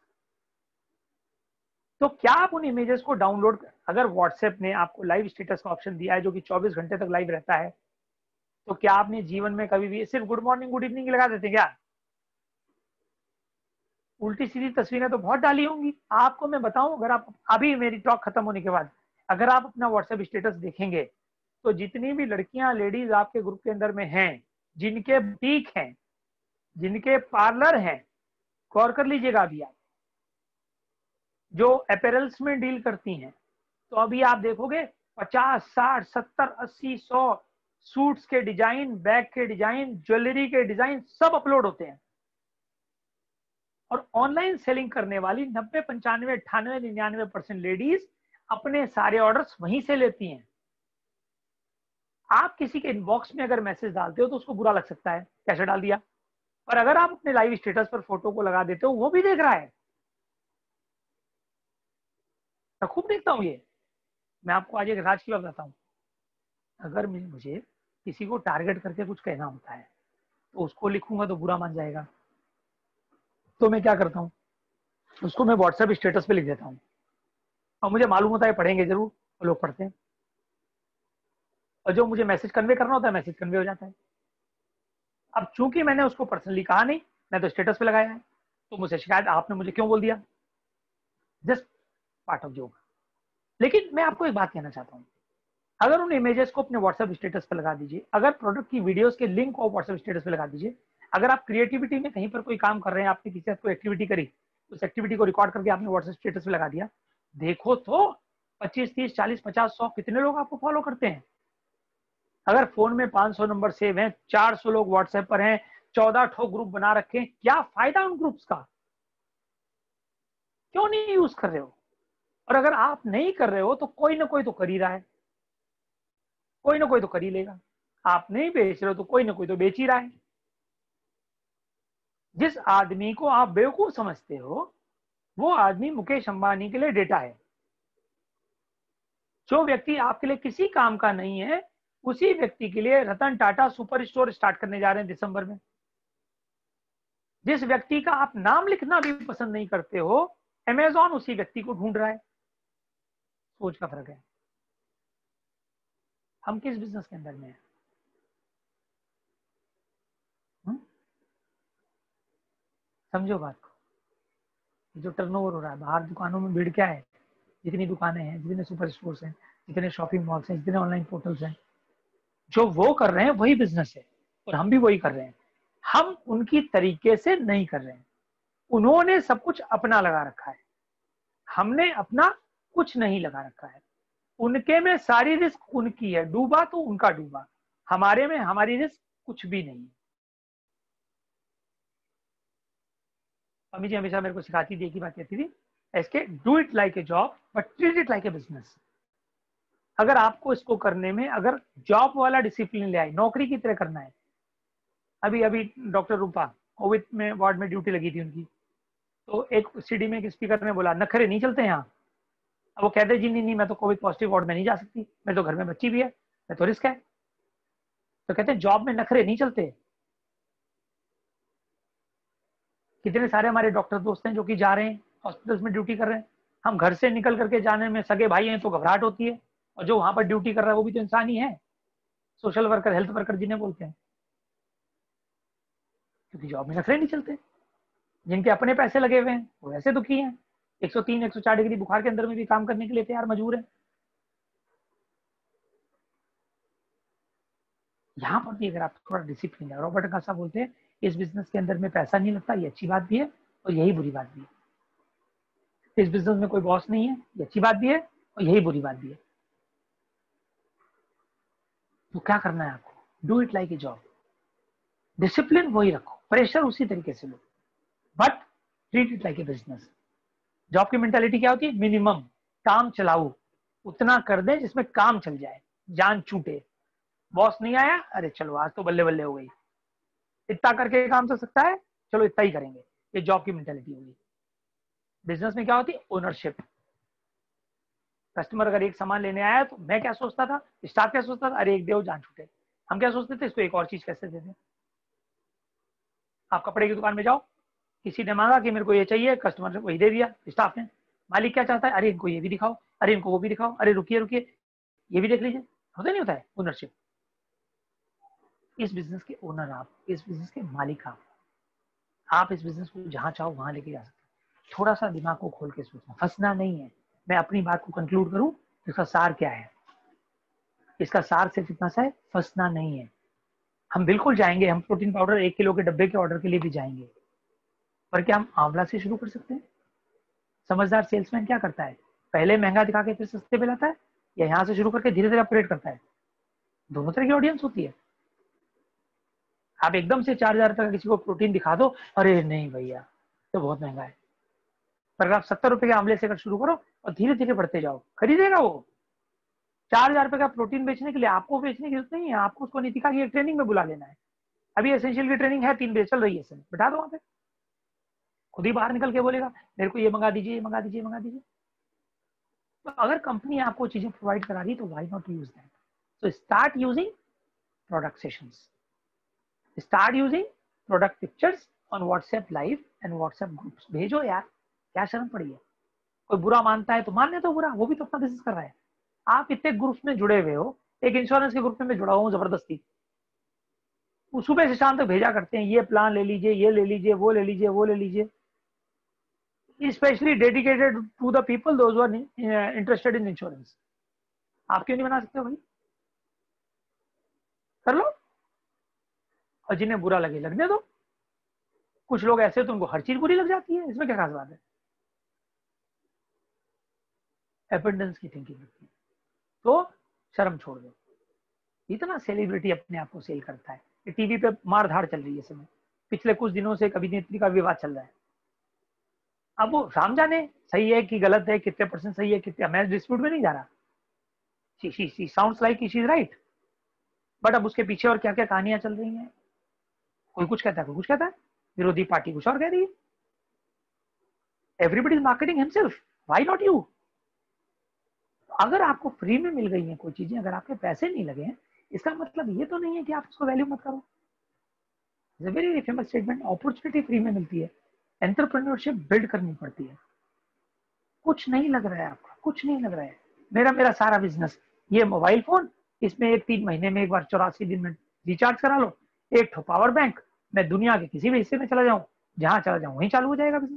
Speaker 1: तो क्या आप उन इमेजेस को डाउनलोड कर, अगर व्हाट्सएप ने आपको लाइव स्टेटस का ऑप्शन दिया है जो कि चौबीस घंटे तक लाइव रहता है, तो क्या आपने जीवन में कभी भी सिर्फ गुड मॉर्निंग गुड इवनिंग लगा देते क्या? उल्टी सीधी तस्वीरें तो बहुत डाली होंगी। आपको मैं बताऊं, अगर आप अभी मेरी टॉक खत्म होने के बाद अगर आप अपना व्हाट्सएप स्टेटस देखेंगे, तो जितनी भी लड़कियां लेडीज आपके ग्रुप के अंदर में हैं, जिनके बुटीक हैं, जिनके पार्लर हैं, गौर कर लीजिएगा, अभी आप जो अपैरल्स में डील करती हैं, तो अभी आप देखोगे पचास साठ सत्तर अस्सी सौ सूट्स के डिजाइन, बैग के डिजाइन, ज्वेलरी के डिजाइन सब अपलोड होते हैं। और ऑनलाइन सेलिंग करने वाली नब्बे पंचानवे अट्ठानवे निन्यानवे परसेंट लेडीज अपने सारे ऑर्डर्स वहीं से लेती हैं। आप किसी के इनबॉक्स में अगर मैसेज डालते हो तो उसको बुरा लग सकता है, कैसे डाल दिया, और अगर आप अपने लाइव स्टेटस पर फोटो को लगा देते हो, वो भी देख रहा है। मैं खूब देखता हूं ये। मैं आपको आज एक राज की बात बताता हूं, अगर मुझे किसी को टारगेट करके कुछ कहना होता है तो उसको लिखूंगा तो बुरा मान जाएगा, तो मैं क्या करता हूँ, उसको मैं व्हाट्सएप स्टेटस पे लिख देता हूँ, और मुझे मालूम होता है पढ़ेंगे जरूर, और लोग पढ़ते हैं, और जो मुझे मैसेज कन्वे करना होता है मैसेज कन्वे हो जाता है। अब चूंकि मैंने उसको पर्सनली कहा नहीं, मैं तो स्टेटस पे लगाया है, तो मुझसे शिकायत आपने मुझे क्यों बोल दिया, जस्ट पार्ट ऑफ जोक। लेकिन मैं आपको एक बात कहना चाहता हूँ, अगर उन इमेजेस को अपने व्हाट्सएप स्टेटस पे लगा दीजिए, अगर प्रोडक्ट की वीडियोस के लिंक को व्हाट्सएप स्टेटस पे लगा दीजिए, अगर आप क्रिएटिविटी में कहीं पर कोई काम कर रहे हैं, आपने किसी से कोई एक्टिविटी करी, उस एक्टिविटी को रिकॉर्ड करके आपने व्हाट्सएप स्टेटस पे लगा दिया, देखो तो पच्चीस तीस चालीस पचास सौ कितने लोग आपको फॉलो करते हैं। अगर फोन में पाँच सौ नंबर सेव हैं, चार सौ लोग व्हाट्सएप पर हैं, चौदह ठो ग्रुप बना रखे हैं, क्या फायदा उन ग्रुप्स का, क्यों नहीं यूज कर रहे हो। और अगर आप नहीं कर रहे हो तो कोई ना कोई तो कर ही रहा है, कोई ना कोई तो कर ही लेगा। आप नहीं बेच रहे हो तो कोई ना कोई तो बेच ही रहा है। जिस आदमी को आप बेवकूफ समझते हो वो आदमी मुकेश अंबानी के लिए डेटा है। जो व्यक्ति आपके लिए किसी काम का नहीं है, उसी व्यक्ति के लिए Ratan Tata super store start करने जा रहे हैं दिसंबर में। जिस व्यक्ति का आप नाम लिखना भी पसंद नहीं करते हो, अमेजॉन उसी व्यक्ति को ढूंढ रहा है। सोच का फर्क है। हम किस बिजनेस के अंदर में हैं? समझो बात को। जो टर्नओवर हो रहा है बाहर दुकानों में, भीड़ क्या है, जितनी दुकानें हैं, जितने सुपर स्टोर्स हैं, जितने शॉपिंग मॉल्स हैं, जितने ऑनलाइन पोर्टल्स हैं, जो वो कर रहे हैं वही बिजनेस है, और हम भी वही कर रहे हैं। हम उनकी तरीके से नहीं कर रहे हैं। उन्होंने सब कुछ अपना लगा रखा है, हमने अपना कुछ नहीं लगा रखा है। उनके में सारी रिस्क उनकी है, डूबा तो उनका डूबा, हमारे में हमारी रिस्क कुछ भी नहीं है। मम्मी जी हमेशा मेरे को सिखाती थी, एक ही बात कहती थी, इसके do it like a job but treat it like a business. अगर आपको इसको करने में अगर जॉब वाला डिसिप्लिन ले आए, नौकरी की तरह करना है। अभी अभी डॉक्टर रूपा कोविड में वार्ड में ड्यूटी लगी थी उनकी, तो एक सीडी में एक स्पीकर ने बोला नखरे नहीं चलते यहाँ। अब वो कहते जी नहीं नहीं मैं तो कोविड पॉजिटिव वार्ड में नहीं जा सकती, मैं तो घर में बच्ची भी है, मैं तो रिस्क है। तो कहते जॉब में नखरे नहीं चलते। कितने सारे हमारे डॉक्टर दोस्त हैं जो कि जा रहे हैं हॉस्पिटल्स में ड्यूटी कर रहे हैं। हम घर से निकल करके जाने में सगे भाई हैं तो घबराहट होती है, और जो वहां पर ड्यूटी कर रहा है वो भी तो इंसान ही है, सोशल वर्कर हेल्थ वर्कर जिन्हें बोलते हैं, क्योंकि जॉब में नखरे नहीं चलते। जिनके अपने पैसे लगे हुए हैं वो वैसे दुखी हैं, एक सौ तीन एक सौ चार डिग्री बुखार के अंदर में भी काम करने के लिए तैयार मजबूर है। यहाँ पर भी अगर आप थोड़ा डिसिप्लिन है, रॉबर्ट कासा बोलते हैं इस बिजनेस के अंदर में पैसा नहीं लगता, ये अच्छी बात भी है और यही बुरी बात भी है। इस बिजनेस में कोई बॉस नहीं है, ये अच्छी बात भी है और यही बुरी बात भी है। तो क्या करना है आपको, do it like a job. Discipline वही रखो, प्रेशर उसी तरीके से लो, but treat it like a business. Job की मेंटालिटी क्या होती है, मिनिमम काम चलाऊ, उतना कर दे जिसमें काम चल जाए, जान छूटे। बॉस नहीं आया, अरे चलो आज तो बल्ले बल्ले हो गई, इतना करके काम चल सकता है, चलो इतना ही करेंगे। ये जॉब की मेंटालिटी होगी। बिजनेस में क्या होती है, ओनरशिप। कस्टमर अगर एक सामान लेने आया तो मैं क्या सोचता था, स्टाफ क्या सोचता था, अरे एक दे जान छूटे। हम क्या सोचते थे, इसको एक और चीज कैसे दे दें। आप कपड़े की दुकान में जाओ, किसी ने मांगा कि मेरे को ये चाहिए, कस्टमर ने वही दे दिया स्टाफ ने। मालिक क्या चाहता है, अरे इनको ये भी दिखाओ, अरे इनको वो भी दिखाओ, अरे रुकिए रुकिए ये भी देख लीजिए। होता नहीं होता है ओनरशिप। इस बिजनेस के ओनर आप, इस बिजनेस के मालिक आप आप इस बिजनेस को जहां चाहो वहां लेके जा सकते हैं। थोड़ा सा दिमाग को खोल के सोचना, फंसना नहीं है। मैं अपनी बात को कंक्लूड करूं, इसका सार क्या है, इसका सार सिर्फ इतना सा है, फंसना नहीं है। हम बिल्कुल जाएंगे, हम प्रोटीन पाउडर एक किलो के डब्बे के ऑर्डर के लिए भी जाएंगे, पर क्या हम आंवला से शुरू कर सकते हैं। समझदार सेल्समैन क्या करता है, पहले महंगा दिखा के फिर सस्ते पे लाता है, या यहाँ से शुरू करके धीरे धीरे अपग्रेड करता है। दोनों तरह की ऑडियंस होती है। आप एकदम से चार हजार रुपए का किसी को प्रोटीन दिखा दो, अरे नहीं भैया तो बहुत महंगा है। पर अगर आप सत्तर रुपए के आंवले से अगर शुरू करो और धीरे धीरे बढ़ते जाओ, खरीदेगा वो। चार हजार रुपए का प्रोटीन बेचने के लिए आपको बेचने की जरूरत नहीं है, आपको उसको नीतिका की एक ट्रेनिंग में बुला लेना है। अभी एसेंशियल की ट्रेनिंग है, तीन बजे चल रही है, सर बैठा दो वहां पे, खुद ही बाहर निकल के बोलेगा मेरे को ये मंगा दीजिए, ये मंगा दीजिए, मंगा दीजिए। तो अगर कंपनी आपको चीजें प्रोवाइड करा रही तो why not use that. So start using product sessions, start using product pictures on WhatsApp live and WhatsApp groups. भेजो यार, क्या शर्म पड़ी है? कोई बुरा मानता है तो मानने तो बुरा, वो भी तो अपना बिजनेस कर रहा है। आप इतने ग्रुप्स में जुड़े हुए हो, एक इंश्योरेंस के ग्रुप में मैं जुड़ा हूँ जबरदस्ती, वो सुबह से शाम तक भेजा करते हैं, ये प्लान ले लीजिए, ये ले लीजिए, वो ले लीजिए, वो ले लीजिए, specially dedicated to the people those are interested in insurance. आप क्यों नहीं बना सकते हो भाई? कर लो, और जिन्हें बुरा लगे लगने दो। कुछ लोग ऐसे तो उनको हर चीज बुरी लग जाती है, इसमें क्या खास बात है? एबंडेंस की थिंकिंग रखती है, तो शर्म छोड़ दो। इतना सेलिब्रिटी अपने आप को सेल करता है, ये टीवी पे मार धाड़ चल रही है समय, पिछले कुछ दिनों से एक अभिनेत्री का विवाद चल रहा है। अब वो राम जाने सही है कि गलत है, कितने परसेंट सही है, कितने, मैं डिस्प्यूट में नहीं जा रहा, she she she sounds like she is right, but अब उसके पीछे और क्या क्या कहानियां चल रही हैं, कोई कुछ कहता है, कोई कुछ कहता है, विरोधी पार्टी कुछ और कह रही है। Everybody is marketing himself, why not you? अगर आपको फ्री में मिल गई है कोई चीजें, अगर आपके पैसे नहीं लगे हैं, इसका मतलब ये तो नहीं है कि आप उसको वैल्यू मत करो। Very famous statement, opportunity free में मिलती है, एंटरप्रेन्योरशिप बिल्ड करनी पड़ती है। कुछ नहीं लग रहा है आपका, कुछ नहीं लग रहा है। मेरा मेरा सारा बिजनेस, ये मोबाइल फोन, इसमें एक तीन महीने में एक बार चौरासी दिन में रिचार्ज करा लो, एक ठो पावर बैंक, मैं दुनिया के किसी भी हिस्से में चला जाऊं, जहां चला जाऊं वहीं चालू हो जाएगा बिजनेस।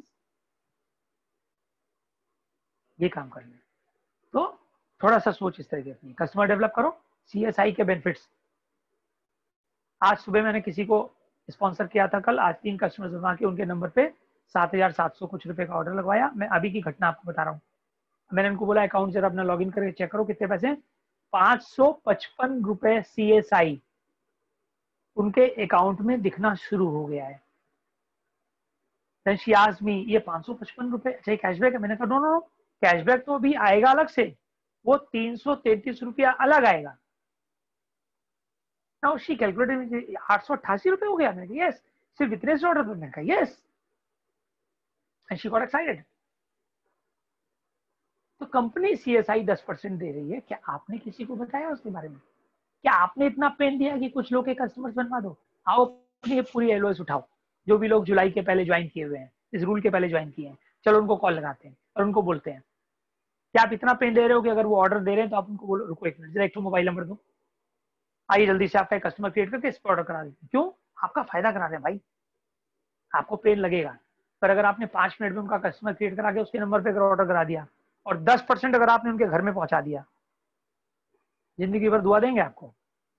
Speaker 1: ये काम करना है तो थोड़ा सा सोच इस तरह की अपनी, कस्टमर डेवलप करो, सीएसआई के बेनिफिट्स। आज सुबह मैंने किसी को स्पॉन्सर किया था, कल आज तीन कस्टमर्स बना के उनके नंबर पे सात हजार सात सौ कुछ रुपए का ऑर्डर लगवाया। मैं अभी की घटना आपको बता रहा हूँ। मैंने उनको बोला अकाउंट जरा अपना लॉगिन करके चेक करो कितने पैसे, पांच सौ पचपन रुपए सीएसआई उनके अकाउंट में दिखना शुरू हो गया है। Then she asked me, ये पांच सौ पचपन रुपए अच्छा कैशबैक है? मैंने कहा नो नो नो, कैशबैक तो अभी आएगा अलग से, वो तीन सौ तैतीस रुपया अलग आएगा। नाउ शी कैलकुलेटेड, आठ सौ अट्ठासी रुपए हो गया। मैंने कहा यस, सिर्फ इतने से ऑर्डर पर? मैंने कहा yes, and she got excited. तो कंपनी सीएसआई दस परसेंट दे रही है, क्या आपने किसी को बताया उसके बारे में? क्या आपने इतना पेन दिया कि कुछ लोग के कस्टमर्स बनवा दो? आओ अपनी पूरी एलओएस उठाओ, जो भी लोग जुलाई के पहले ज्वाइन किए हुए हैं, इस रूल के पहले ज्वाइन किए हैं, चलो उनको कॉल लगाते हैं और उनको बोलते हैं कि आप इतना पेन दे रहे हो कि अगर वो ऑर्डर दे रहे हैं तो आप उनको बोलो रुको एक मिनट, जरा एक तो मोबाइल नंबर दो, आइए जल्दी से आपका कस्टमर क्रिएट करके इस पर ऑर्डर करा देते हैं। क्यों? आपका फायदा करा रहे हैं भाई। आपको पेन लगेगा, पर अगर आपने पांच मिनट में उनका कस्टमर क्रिएट करा के उसके नंबर पे अगर ऑर्डर करा दिया और दस परसेंट अगर आपने उनके घर में पहुंचा दिया, जिंदगी भर दुआ देंगे आपको।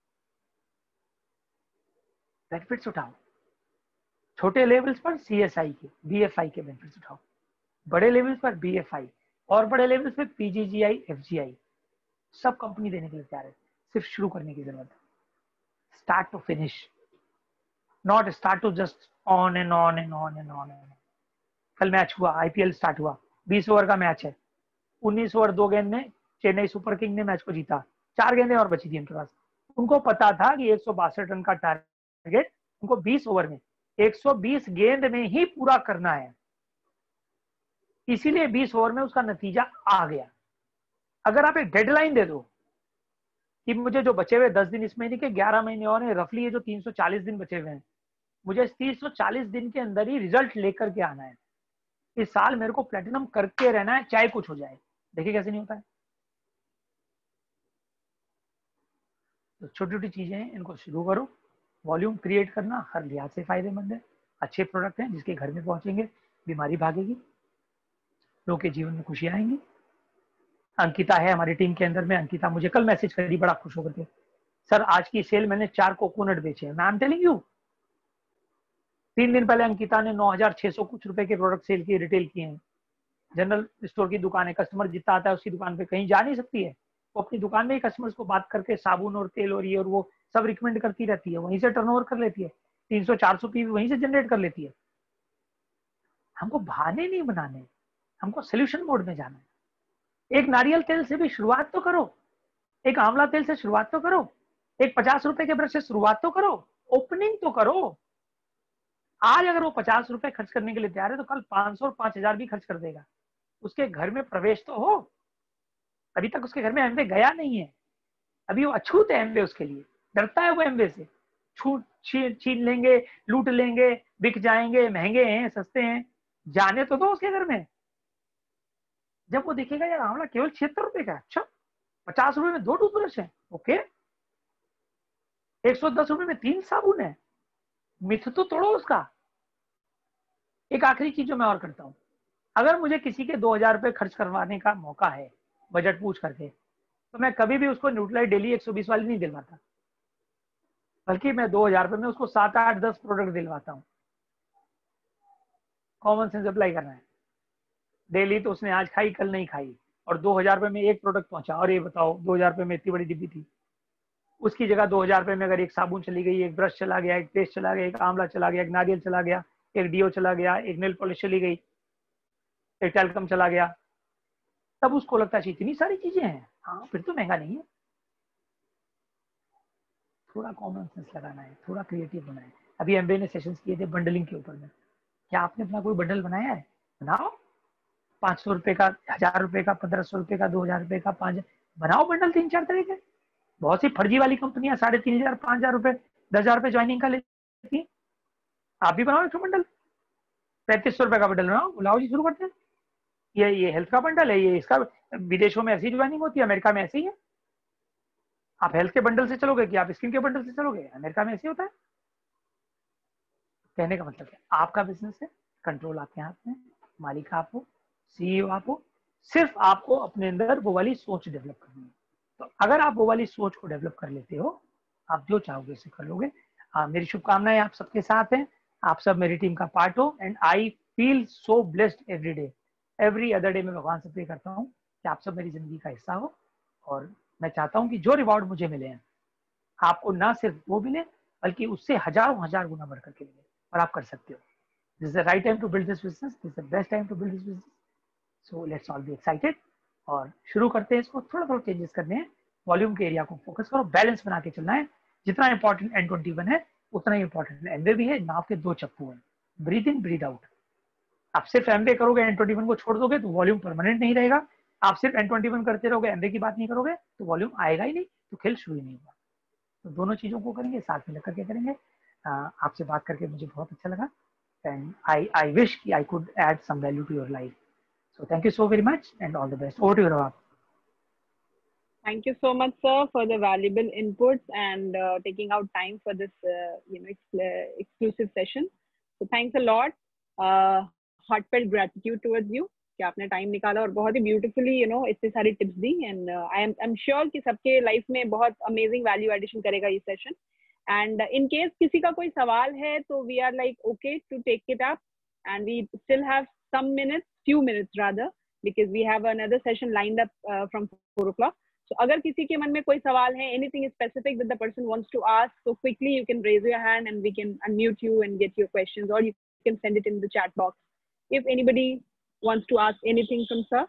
Speaker 1: बेनिफिट्स उठाओ, छोटे लेवल्स पर सीएसआई के, बीएफआई के बेनिफिट्स उठाओ, बड़े लेवल्स पर बीएफआई, और बड़े लेवल्स पे पीजीजीआई, एफजीआई, सब कंपनी देने के लिए तैयार है। सिर्फ शुरू करने की जरूरत है, start to finish, not start to just on and on and on and on and. कल मैच हुआ, आईपीएल स्टार्ट हुआ, बीस ओवर का मैच है, उन्नीस ओवर दो गेंद में चेन्नई सुपर किंग ने मैच को जीता, चार गेंदें और बची थी उनके पास। उनको पता था कि एक सौ बासठ रन का टारगेट उनको बीस ओवर में एक सौ बीस गेंद में ही पूरा करना है, इसीलिए बीस ओवर में उसका नतीजा आ गया। अगर आप एक डेडलाइन दे दो कि मुझे जो बचे हुए दस दिन इस महीने के, ग्यारह महीने और है, रफली ये जो तीन सौ चालीस दिन बचे हुए हैं, मुझे इस तीन सौ चालीस दिन के अंदर ही रिजल्ट लेकर के आना है, इस साल मेरे को प्लेटिनम करके रहना है चाहे कुछ हो जाए। देखिए कैसे नहीं होता है। तो छोटी छोटी चीजें हैं, इनको शुरू करो। वॉल्यूम क्रिएट करना हर लिहाज से फायदेमंद है, अच्छे प्रोडक्ट हैं जिसके घर में पहुंचेंगे, बीमारी भागेगी, लोगों के जीवन में खुशी आएंगी। अंकिता है हमारी टीम के अंदर में, अंकिता मुझे कल मैसेज करी बड़ा खुश होकर के, सर आज की सेल मैंने चार कोकोनट बेचे हैं। आई एम टेलिंग यू, तीन दिन पहले अंकिता ने नौ हजार छह सौ कुछ रुपए के प्रोडक्ट सेल किए, रिटेल किए हैं। जनरल स्टोर की दुकान है, कस्टमर जितना आता है उसकी दुकान पे कहीं जा नहीं सकती है, वो अपनी दुकान में ही कस्टमर्स को बात करके साबुन और तेल और ये और वो सब रिकमेंड करती रहती है, वहीं से टर्नओवर कर लेती है, तीन सौ चार सौ पीवी वहीं से जनरेट कर लेती है। हमको बहाने नहीं बनाने, हमको सोल्यूशन मोड में जाना है। एक नारियल तेल से भी शुरुआत तो करो, एक आंवला तेल से शुरुआत तो करो, एक पचास रुपए के ब्रश से शुरुआत तो करो, ओपनिंग तो करो। आज अगर वो पचास रुपए खर्च करने के लिए तैयार है तो कल पांच सौ और पांच हजार भी खर्च कर देगा। उसके घर में प्रवेश तो हो, अभी तक उसके घर में एमवे गया नहीं है, अभी वो अछूत है एमवे उसके लिए, डरता है वो एमवे से, छू छीन छीन लेंगे, लूट लेंगे, बिक जाएंगे, महंगे हैं, सस्ते हैं, जाने तो दो उसके घर में। जब वो देखेगा यार आंवला केवल छिहत्तर रुपए का, अच्छा पचास रुपए में दो टूथब्रश है, ओके, एक सौ दस रुपए में तीन साबुन है, मिथ तो तोड़ो उसका। एक आखिरी चीज जो मैं और करता हूँ, अगर मुझे किसी के दो हजार रुपए खर्च करवाने का मौका है बजट पूछ करके, तो मैं कभी भी उसको न्यूट्रीलाइट डेली एक सौ बीस वाली नहीं दिलवाता, बल्कि मैं दो हजार रुपए में उसको सात आठ दस प्रोडक्ट दिलवाता हूँ। कॉमन सेंस अप्लाई करना है। डेली तो उसने आज खाई, कल नहीं खाई, और दो हजार रुपए में एक प्रोडक्ट पहुंचा। और ये बताओ दो हजार रुपए में इतनी बड़ी डिब्बी थी, उसकी जगह दो हजार रुपए में अगर एक साबुन चली गई, एक ब्रश चला गया, एक पेस्ट चला गया, एक आंवला चला गया, एक नारियल चला गया, एक डीओ चला गया, एक नेल पॉलिश चली गई, एक टैल्कम चला गया, तब उसको लगता है इतनी सारी चीजें हैं, हाँ फिर तो महंगा नहीं है। थोड़ा कॉमन सेंस लगाना है, थोड़ा क्रिएटिव बनाना है। अभी एमबीए ने सेशंस किए थे बंडलिंग के ऊपर में, क्या आपने अपना कोई बंडल बनाया है? बनाओ, पांच सौ रुपए का, हजार रुपए का, पंद्रह सौ रुपए का, दो हजार रुपए का, पांच बनाओ बंडल तीन चार तरह के। बहुत सी फर्जी वाली कंपनियां साढ़े तीन हजार, पांच हजार रुपए, दस हजार रुपए ज्वाइनिंग का लेती, आप भी बनाओ एक बंडल, पैंतीस सौ रुपए का बंडल बनाओ, बुलाओ जी शुरू करते हैं। ये ये हेल्थ का बंडल है, ये इसका, विदेशों में ऐसी ज्वाइनिंग होती है, अमेरिका में ऐसी ही है। आप हेल्थ के बंडल से चलोगे कि आप स्किन के बंडल से चलोगे? अमेरिका में ऐसे होता है। कहने का मतलब है आपका बिजनेस है, कंट्रोल आपके हाथ में, मालिक आप हो, सीईओ आप हो, सिर्फ आपको अपने अंदर वो वाली सोच डेवलप करनी है। तो अगर आप वो वाली सोच को डेवलप कर लेते हो, आप जो चाहोगे उसे कर लोगे। आ, मेरी शुभकामनाएं आप सबके साथ हैं, आप सब मेरी टीम का पार्ट हो, and I feel so blessed every day, every other day मैं भगवान से प्रे करता हूँ कि आप सब मेरी जिंदगी का हिस्सा हो, और मैं चाहता हूँ कि जो रिवॉर्ड मुझे मिले हैं आपको ना सिर्फ वो मिले, बल्कि उससे हजारों हजार गुना बढ़ करके मिले, और आप कर सकते हो। This is the right time to build this business, this is the best time to build this business, so let's all be excited. और शुरू करते हैं इसको, थोड़ा थोड़ा चेंजेस करने हैं, वॉल्यूम के एरिया को फोकस करो, बैलेंस बना के चलना है। जितना इंपॉर्टेंट एन ट्वेंटी वन है उतना ही इंपॉर्टेंट एमवे भी है। नाव के दो चप्पू हैं, ब्रीथ इन ब्रीथ आउट। आप सिर्फ एमवे करोगे, एन ट्वेंटी वन को छोड़ दोगे तो वॉल्यूम परमानेंट नहीं रहेगा। आप सिर्फ एन ट्वेंटी वन करते रहोगे, एमवे की बात नहीं करोगे तो वॉल्यूम आएगा ही नहीं, तो खेल शुरू ही नहीं होगा। तो दोनों चीजों को करेंगे, साथ में लग करके करेंगे। आपसे बात करके मुझे बहुत अच्छा लगा, and I, I wish I could add some value to your life. So thank you so very much and all the best. Over to you, Rawat.
Speaker 2: Thank you so much, sir, for the valuable inputs and uh, taking out time for this, uh, you know, ex exclusive session. So thanks a lot. Uh, heartfelt gratitude towards you कि आपने टाइम निकाला और बहुत ही ब्यूटीफुली यू नो इतनी सारी टिप्स दी, and I am I am sure कि सबके लाइफ में बहुत अमेजिंग वैल्यू एडिशन करेगा ये सेशन। एंड इन केस किसी का कोई सवाल है तो we are like okay to take it up, and we still have some minutes, few minutes rather, because we have another session lined up from four o'clock. So, अगर किसी के मन में कोई सवाल है, anything specific that the person wants to ask, so quickly you can raise your hand and we can unmute you and get your questions, or you can send it in the chat box. If anybody wants to ask anything from sir,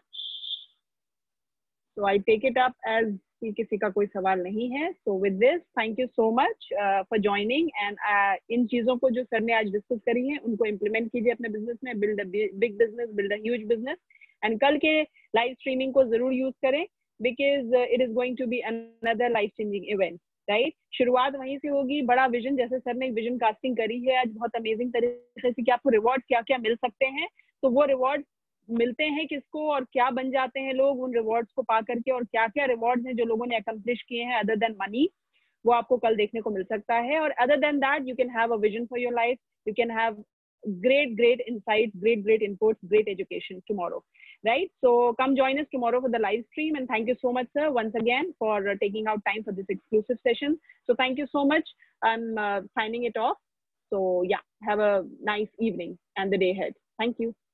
Speaker 2: so I take it up as कि किसी का कोई सवाल नहीं है। So with this, thank you so much uh, for joining, and uh, इन चीजों को जो सर ने आज डिस्कस करी है उनको इम्प्लीमेंट कीजिए अपने बिजनेस में, build a big business, build a huge business, and कल के लाइव स्ट्रीमिंग को जरूर यूज करें, because uh, it is going to be another life changing event, right? शुरुआत वहीं से होगी। बड़ा विजन, जैसे सर ने विजन कास्टिंग करी है आज बहुत अमेजिंग तरीके से कि आपको रिवॉर्ड क्या क्या मिल सकते हैं, तो वो रिवॉर्ड मिलते हैं किसको और क्या बन जाते हैं लोग उन रिवॉर्ड्स को पा करके, और क्या क्या रिवॉर्ड्स हैं जो लोगों ने अकम्प्लिश किए हैं अदर देन मनी, वो आपको कल देखने को मिल सकता है। और other than that you can have a vision for your life, you can have great great insights, great great inputs, great education tomorrow, right? So come join us tomorrow for the live stream, and thank you so much, sir, once again for uh, taking out time for this exclusive session. So thank you so much. I'm uh, signing it off. So yeah, have a nice evening and the day ahead. Thank you.